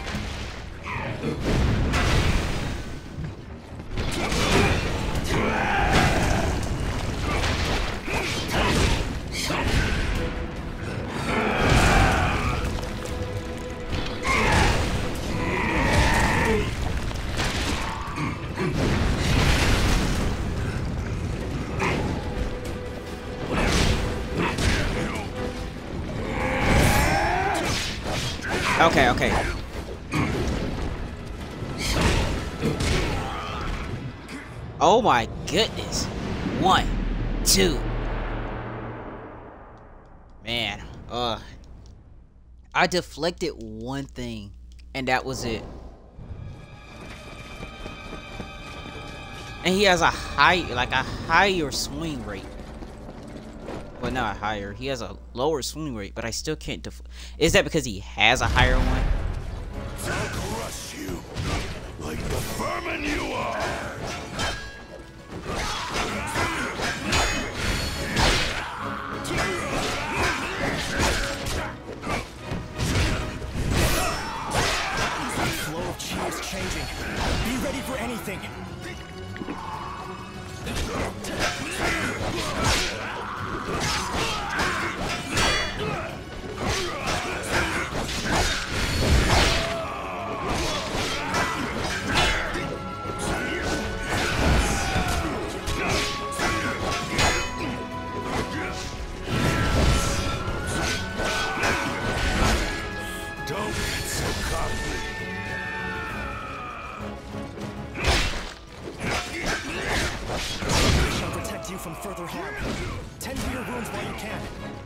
Okay, okay. Oh my goodness. 1, 2. Man, I deflected one thing, and that was it. And he has a higher swing rate. Well, not higher. He has a lower swing rate, but I still can't Is that because he has a higher one? I'll crush you like the vermin you are. changing. Be ready for anything. Don't get so cocky. I shall protect you from further harm. Tend to your wounds while you can.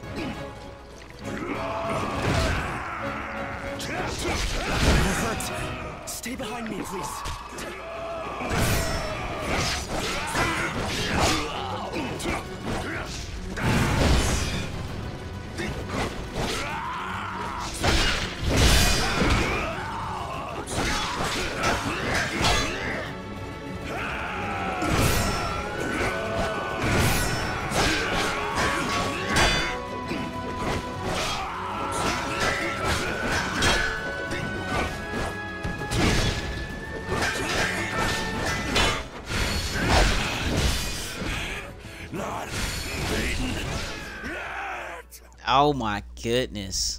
You're hurt. Stay behind me, please. Not beaten yet. Oh my goodness.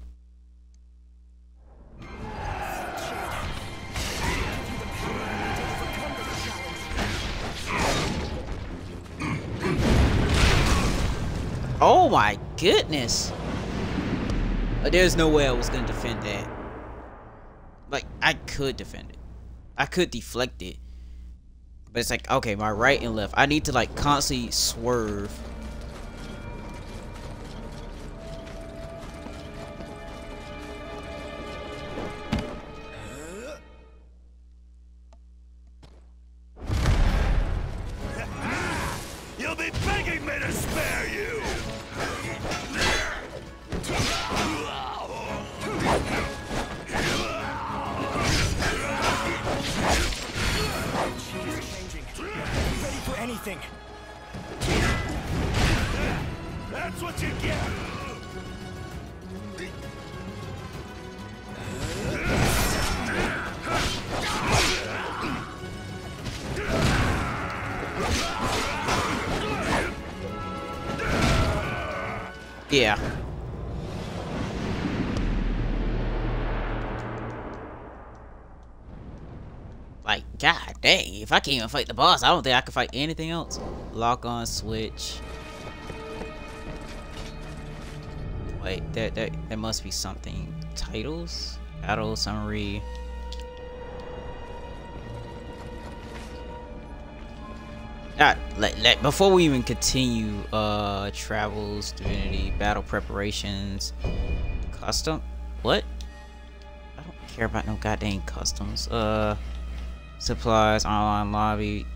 Oh my goodness. There's no way I was gonna defend that. Like, I could defend it. I could deflect it. But it's like, okay, my right and left. I need to like constantly swerve. You'll be begging me to spare you. Ready for anything. That's what you get. Yeah. Like, god dang, if I can't even fight the boss, I don't think I can fight anything else. Lock on switch. Wait, there must be something. Titles? Battle summary. Before we even continue, travels, divinity, battle preparations, custom. What? I don't care about no goddamn customs. Supplies, online lobby,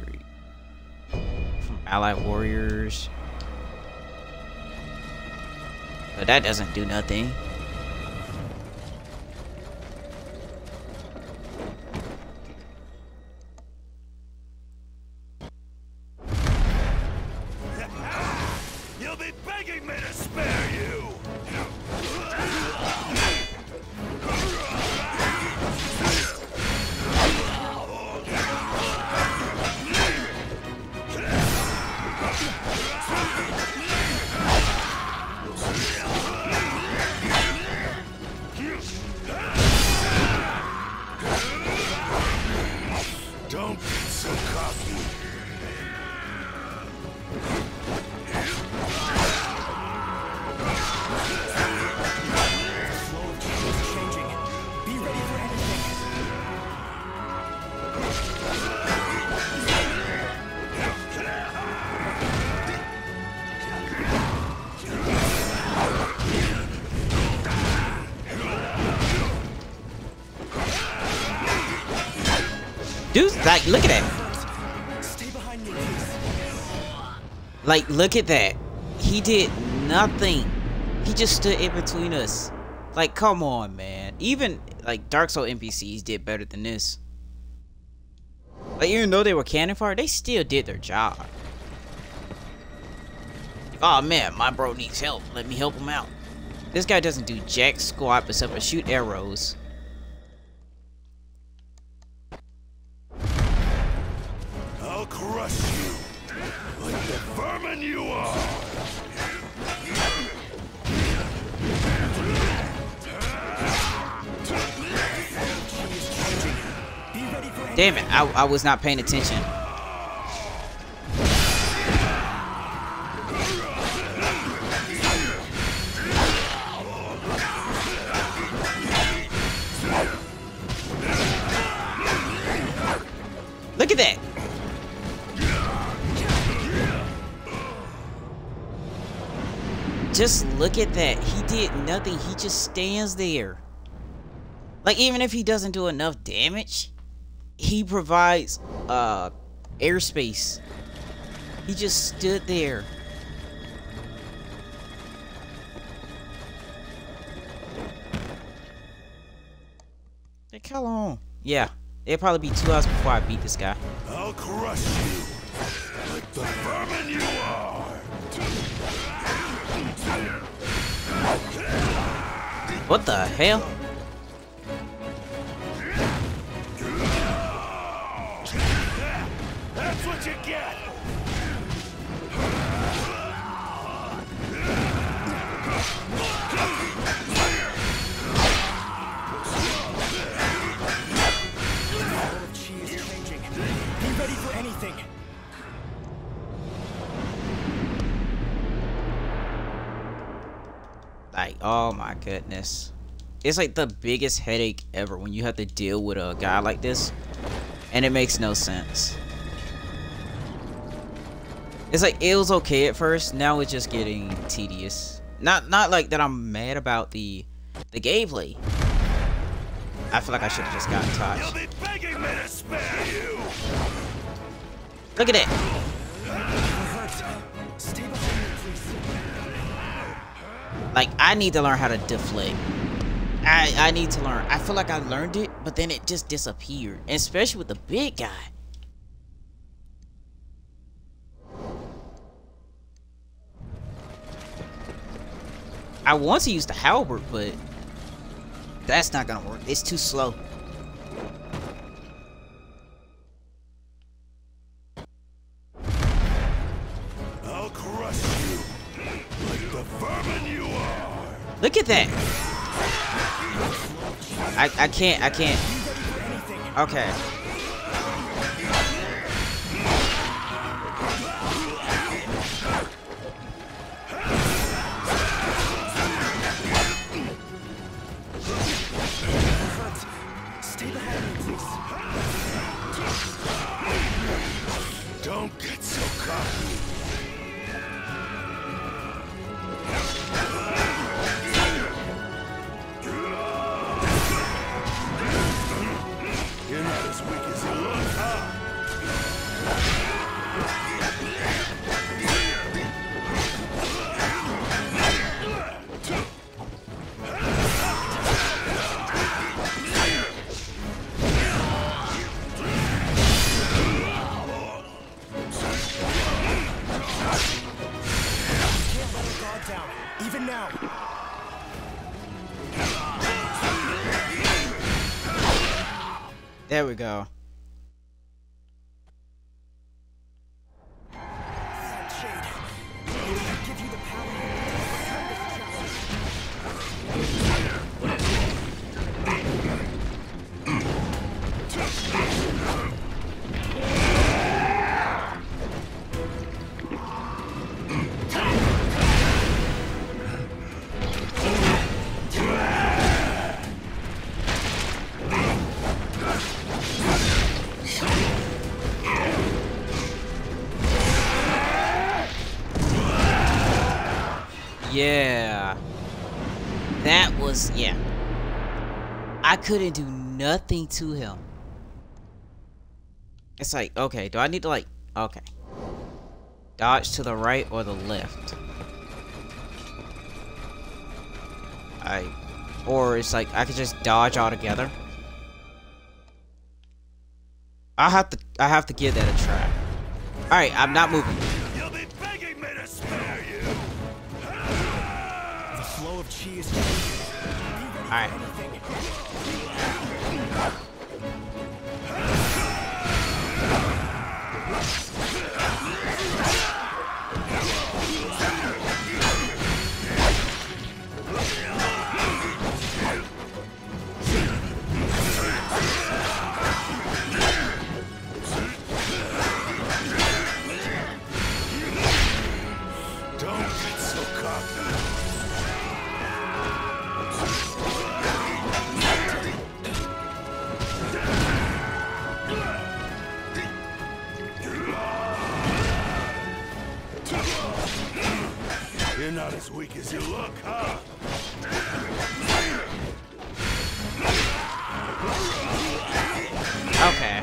from allied warriors. But that doesn't do nothing. You'll be begging me to spare you. Don't get so cocky. Changing. Be ready for anything. Dude, like, look at that. Stay behind me, please. Like, look at that. He did nothing. He just stood in between us. Like, come on, man. Even, like, Dark Souls NPCs did better than this. Like, even though they were cannon fire, they still did their job. Oh, man, my bro needs help. Let me help him out. This guy doesn't do jack squat except for shoot arrows. I'll crush you like the vermin you are. Damn it, I was not paying attention. Look at that. Just look at that. He did nothing. He just stands there. Like, even if he doesn't do enough damage, he provides airspace. He just stood there. Like, how long? Yeah, it'll probably be 2 hours before I beat this guy. I'll crush you like the vermin you are. What the hell? That's what you get. She is changing. Be ready for anything. Like, oh my goodness. It's like the biggest headache ever when you have to deal with a guy like this. And it makes no sense. It's like, it was okay at first, now it's just getting tedious. Not like that I'm mad about the gameplay. I feel like I should have just gotten touched. You'll be begging me to spare you. Look at that. Stay behind me, please. Like, I need to learn how to deflect. I need to learn. I feel like I learned it, but then it just disappeared. And especially with the big guy. I want to use the halberd, but that's not gonna work. It's too slow. I'll crush you like the vermin you are. Look at that. I can't. Okay. Stay behind me, please. Don't get so cocky. You're not as weak as you look, huh? Can't let our guard down, even now. There we go. Shade, may I give you the power you need to overcome this challenge? Yeah. That was, yeah. I couldn't do nothing to him. It's like, okay, do I need to like, okay. Dodge to the right or the left? Or it's like, I could just dodge altogether. I have to give that a try. Alright, I'm not moving. You'll be begging me to spare you. The flow of chi is changing. Alright. not as weak as you look, huh? Okay.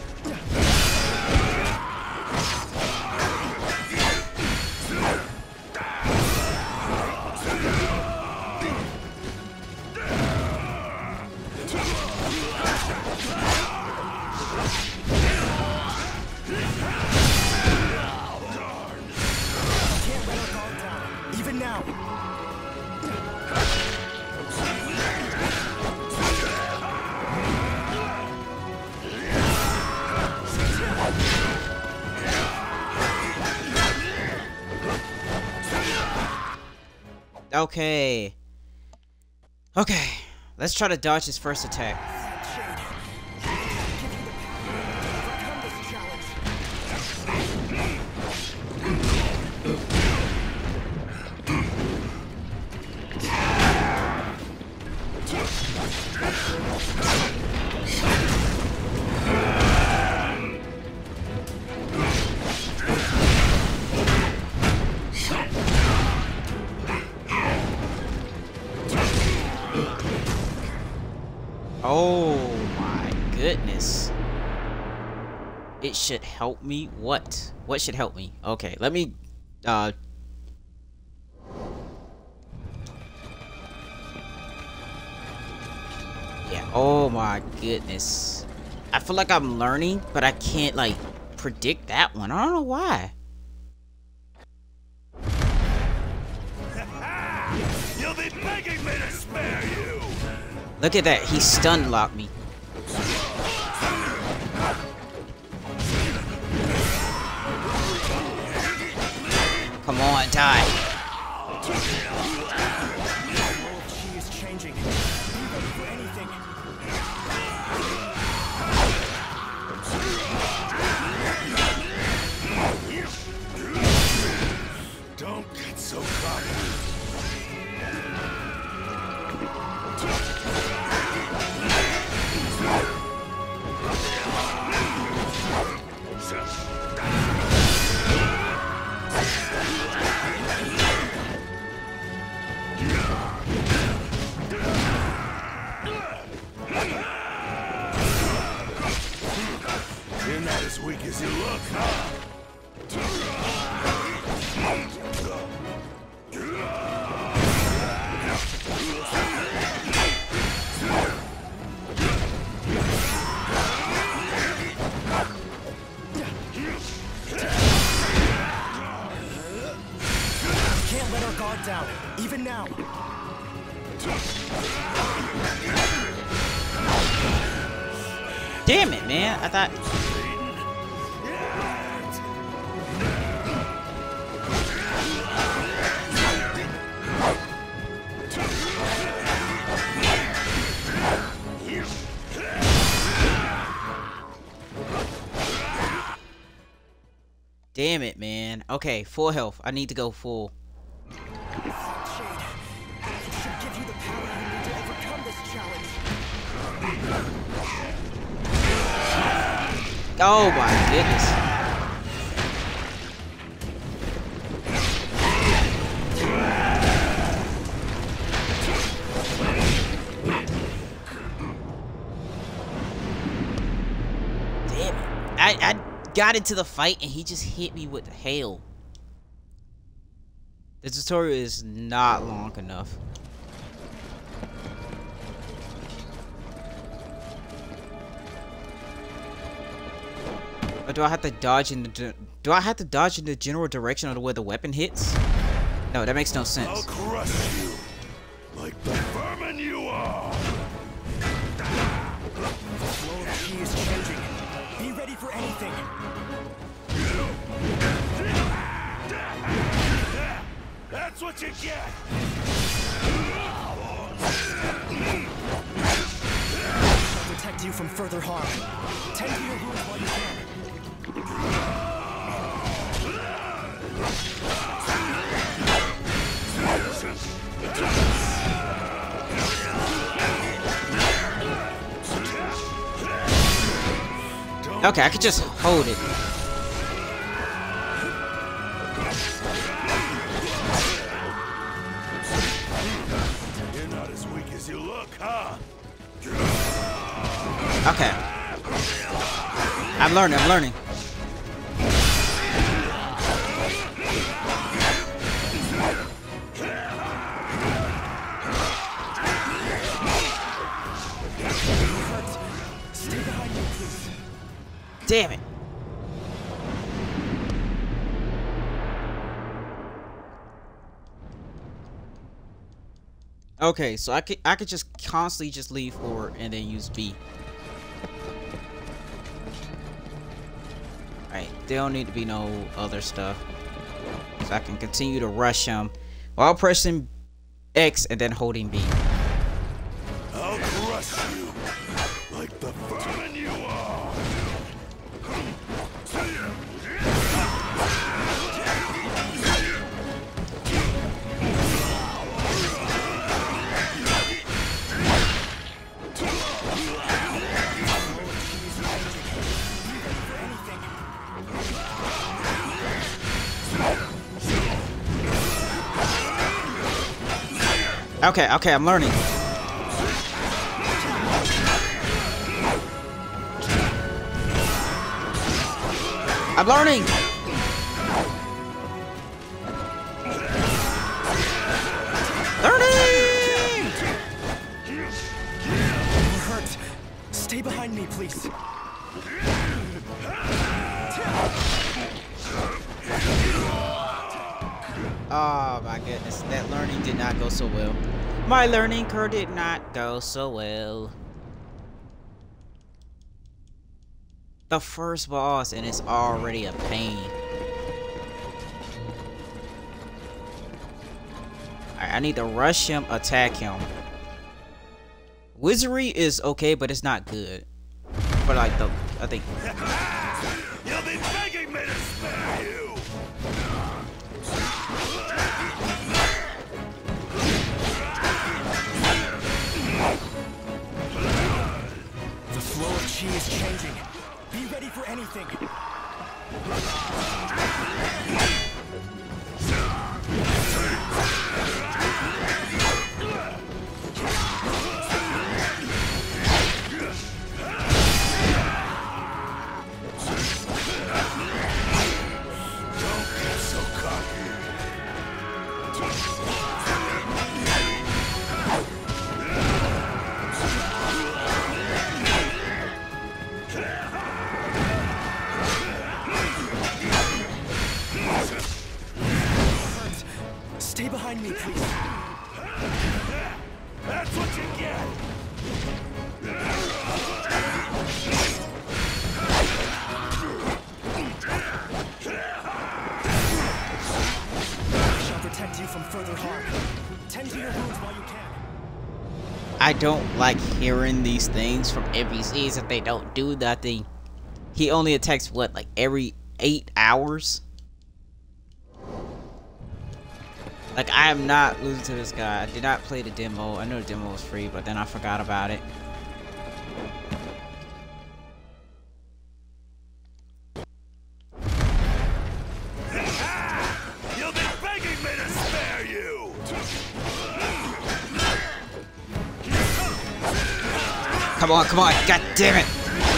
Can't let our guard down, even now. Okay. Okay. Let's try to dodge his first attack. Oh my goodness. It should help me? What? What should help me? Okay, let me yeah, oh my goodness. I feel like I'm learning, but I can't like predict that one. I don't know why. You'll be begging me to spare you! Look at that, he stun locked me. Come on, die. She is changing. Be ready for anything. Don't get so cocky. You're not as weak as you look, huh? Can't let our guard down, even now. Damn it, man. I thought... Damn it, man. Okay, full health. I need to go full. Shade, it should give you the power you need to overcome this challenge. Oh my goodness. Damn it. I got into the fight and he just hit me with hail. The tutorial is not long enough. Or do I have to dodge in the general direction of where the weapon hits? No, that makes no I'll sense. crush you like the vermin you are. The flow of chi is changing. Be ready for anything. That's what you get. I'll protect you from further harm. Tend to your wounds while you can. Okay, I could just hold it. Okay. I'm learning, I'm learning. Damn it. Okay, so I could just constantly just leave forward and then use B. Alright, there don't need to be no other stuff. So I can continue to rush him while pressing X and then holding B. I'll crush you like the vermin you are. Okay, okay, I'm learning. I'm learning. Learning. You're hurt. Stay behind me, please. Oh my goodness, that learning did not go so well. My learning curve did not go so well. The first boss and it's already a pain. Alright, I need to rush him, attack him. Wizardry is okay, but it's not good. But like I think. You'll be begging me to spare you. The flow of chi is changing. Be ready for anything. Don't get so cocky. Stay behind me, please. That's what you get. I shall protect you from further harm. Tend to your wounds while you can. I don't like hearing these things from NPCs if they don't do nothing. He only attacks what, like every 8 hours? Like, I am not losing to this guy. I did not play the demo. I know the demo was free, but then I forgot about it. You'll be begging me to spare you. Come on, come on. God damn it.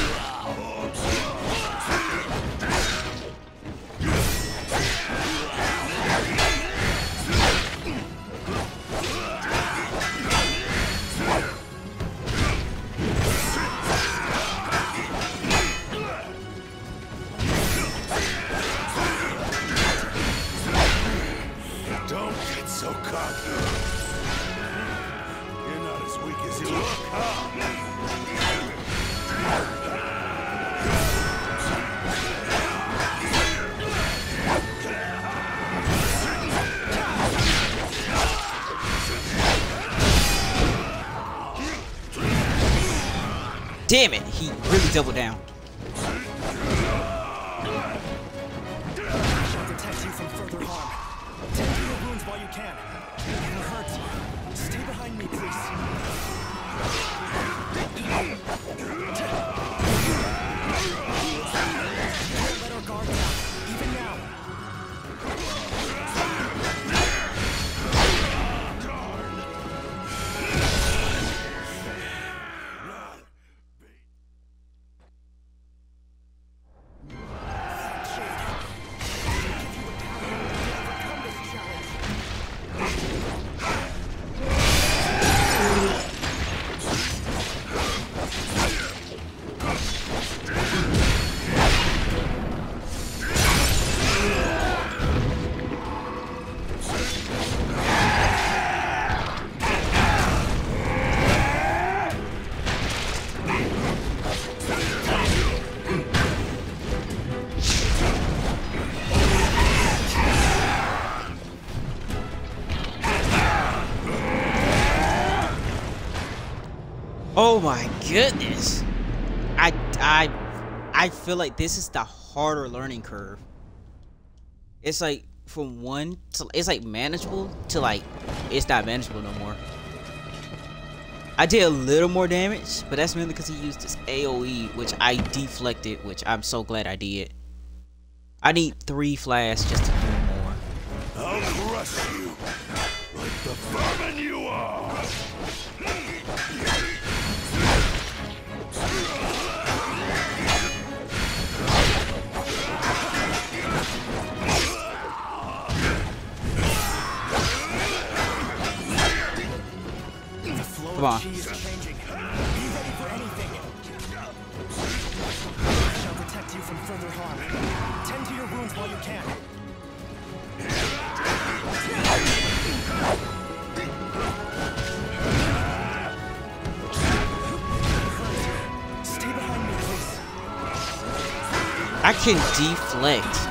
Don't get so cocky. You're not as weak as you look, huh? Damn it. He really doubled down. I shall protect you from further harm. Tend to your wounds while you can. You're hurt. Stay behind me, please. Don't let our guard down, even now. my goodness. I feel like this is the harder learning curve. It's like from one to, it's like manageable to like it's not manageable no more. I did a little more damage, but that's mainly because he used this AoE, which I deflected, which I'm so glad I did. I need 3 flasks just to do more. I'll crush you like the vermin you are. Come on. She is changing. Be ready for anything. I shall protect you from further harm. Tend to your wounds while you can. Stay behind me, please. I can deflect.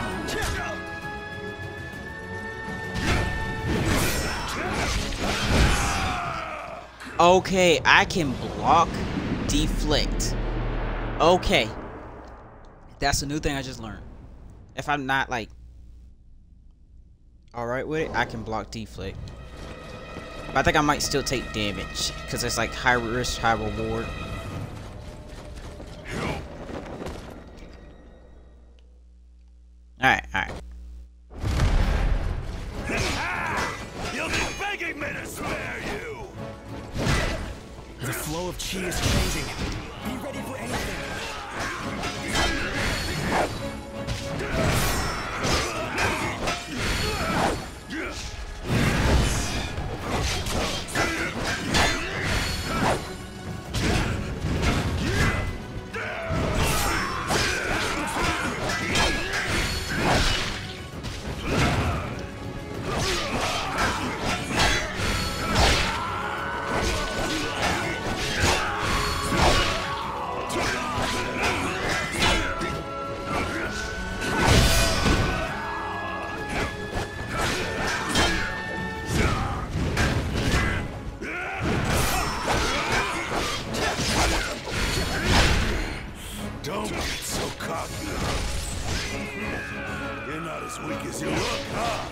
Okay, I can block, deflect. Okay. That's a new thing I just learned. If I'm not like alright with it, I can block, deflect. But I think I might still take damage because it's like high risk, high reward. Alright, alright. You'll be begging me to spare you. The flow of chi is changing. Be ready for anything. Don't get so cocky. You're not as weak as you look, huh?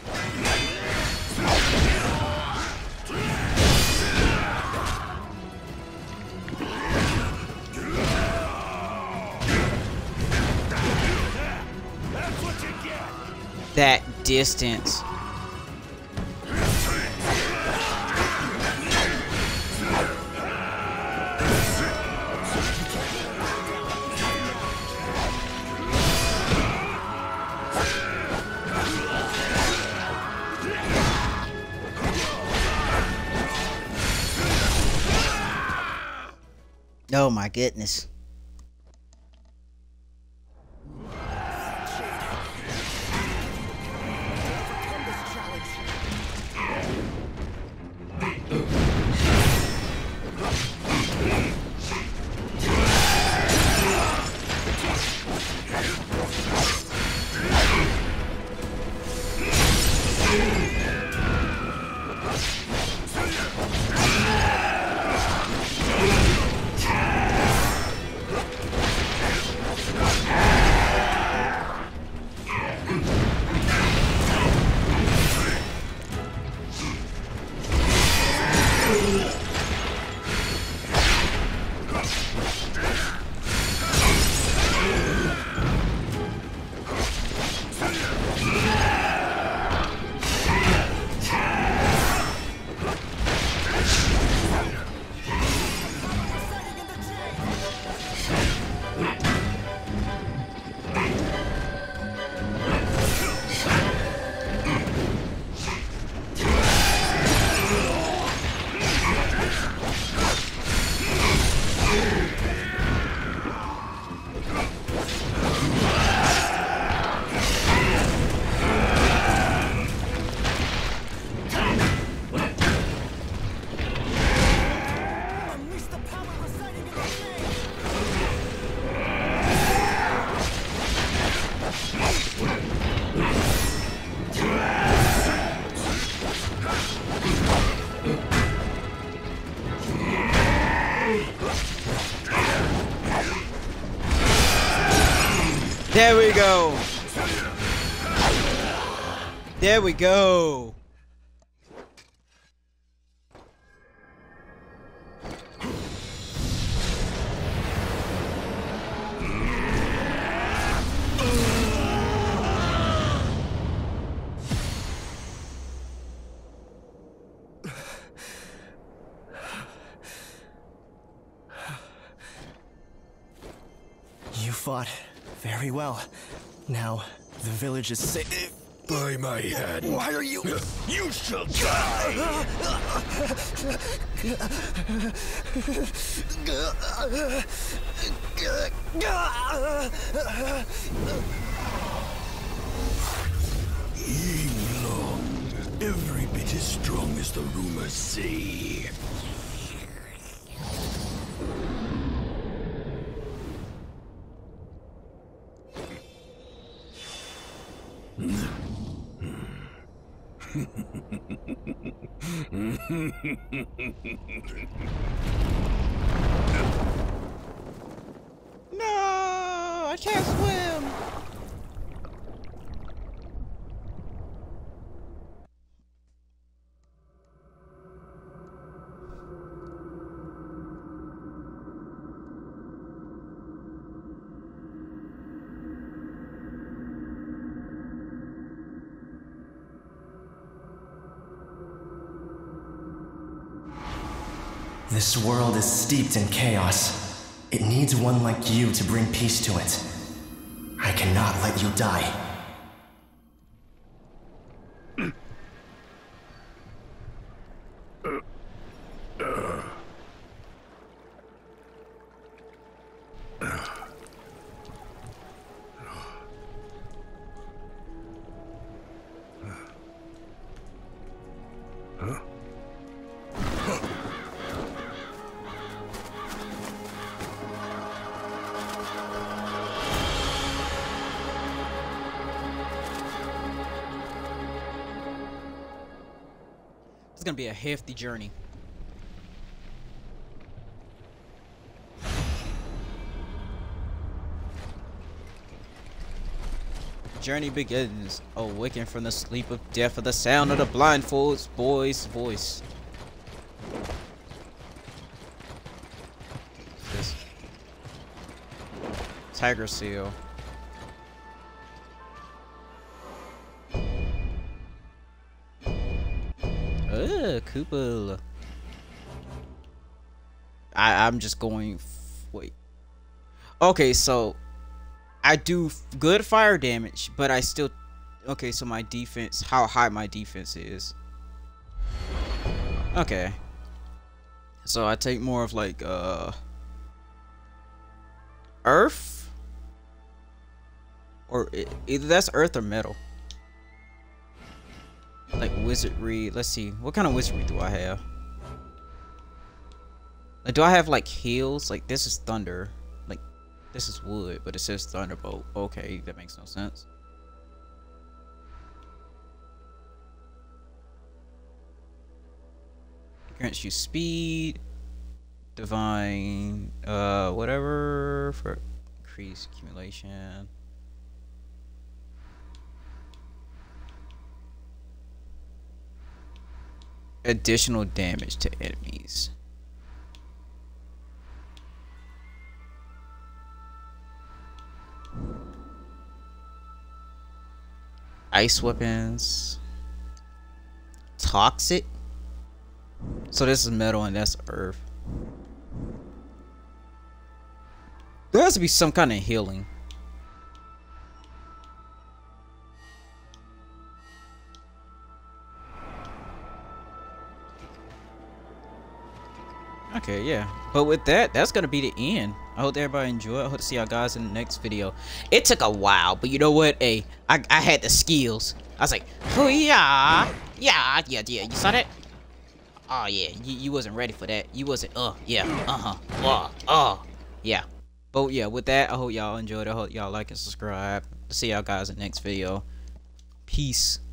That's what you get. That distance. Oh my goodness. There we go. There we go. You fought very well. Now, the village is safe. By my hand. Why are you... You shall die! Yinglong, every bit as strong as the rumors say. No, I can't swim. This world is steeped in chaos. It needs one like you to bring peace to it. I cannot let you die. It's gonna be a hefty journey. Journey begins. Awaken from the sleep of death of the sound of the blindfold's boy's voice. This Tiger Seal. Koopa. I'm just going. Wait. Okay, so I do good fire damage, but I still. Okay, so my defense. How high my defense is. Okay. So I take more of like earth, or either that's earth or metal. Like wizardry. Let's see. What kind of wizardry do I have? Like, do I have like heals? Like this is thunder. Like this is wood, but it says thunderbolt. Okay, that makes no sense. Grants you speed, divine, whatever for increased accumulation. Additional damage to enemies. Ice weapons. Toxic. So this is metal and that's earth. There has to be some kind of healing. Okay, yeah. But with that, that's gonna be the end. I hope everybody enjoyed. I hope to see y'all guys in the next video. It took a while, but you know what? Hey, I had the skills. I was like, oh yeah. Yeah. You saw that? Oh yeah, you wasn't ready for that. You wasn't, yeah, yeah. But yeah, with that, I hope y'all enjoyed. I hope y'all like and subscribe. See y'all guys in the next video. Peace.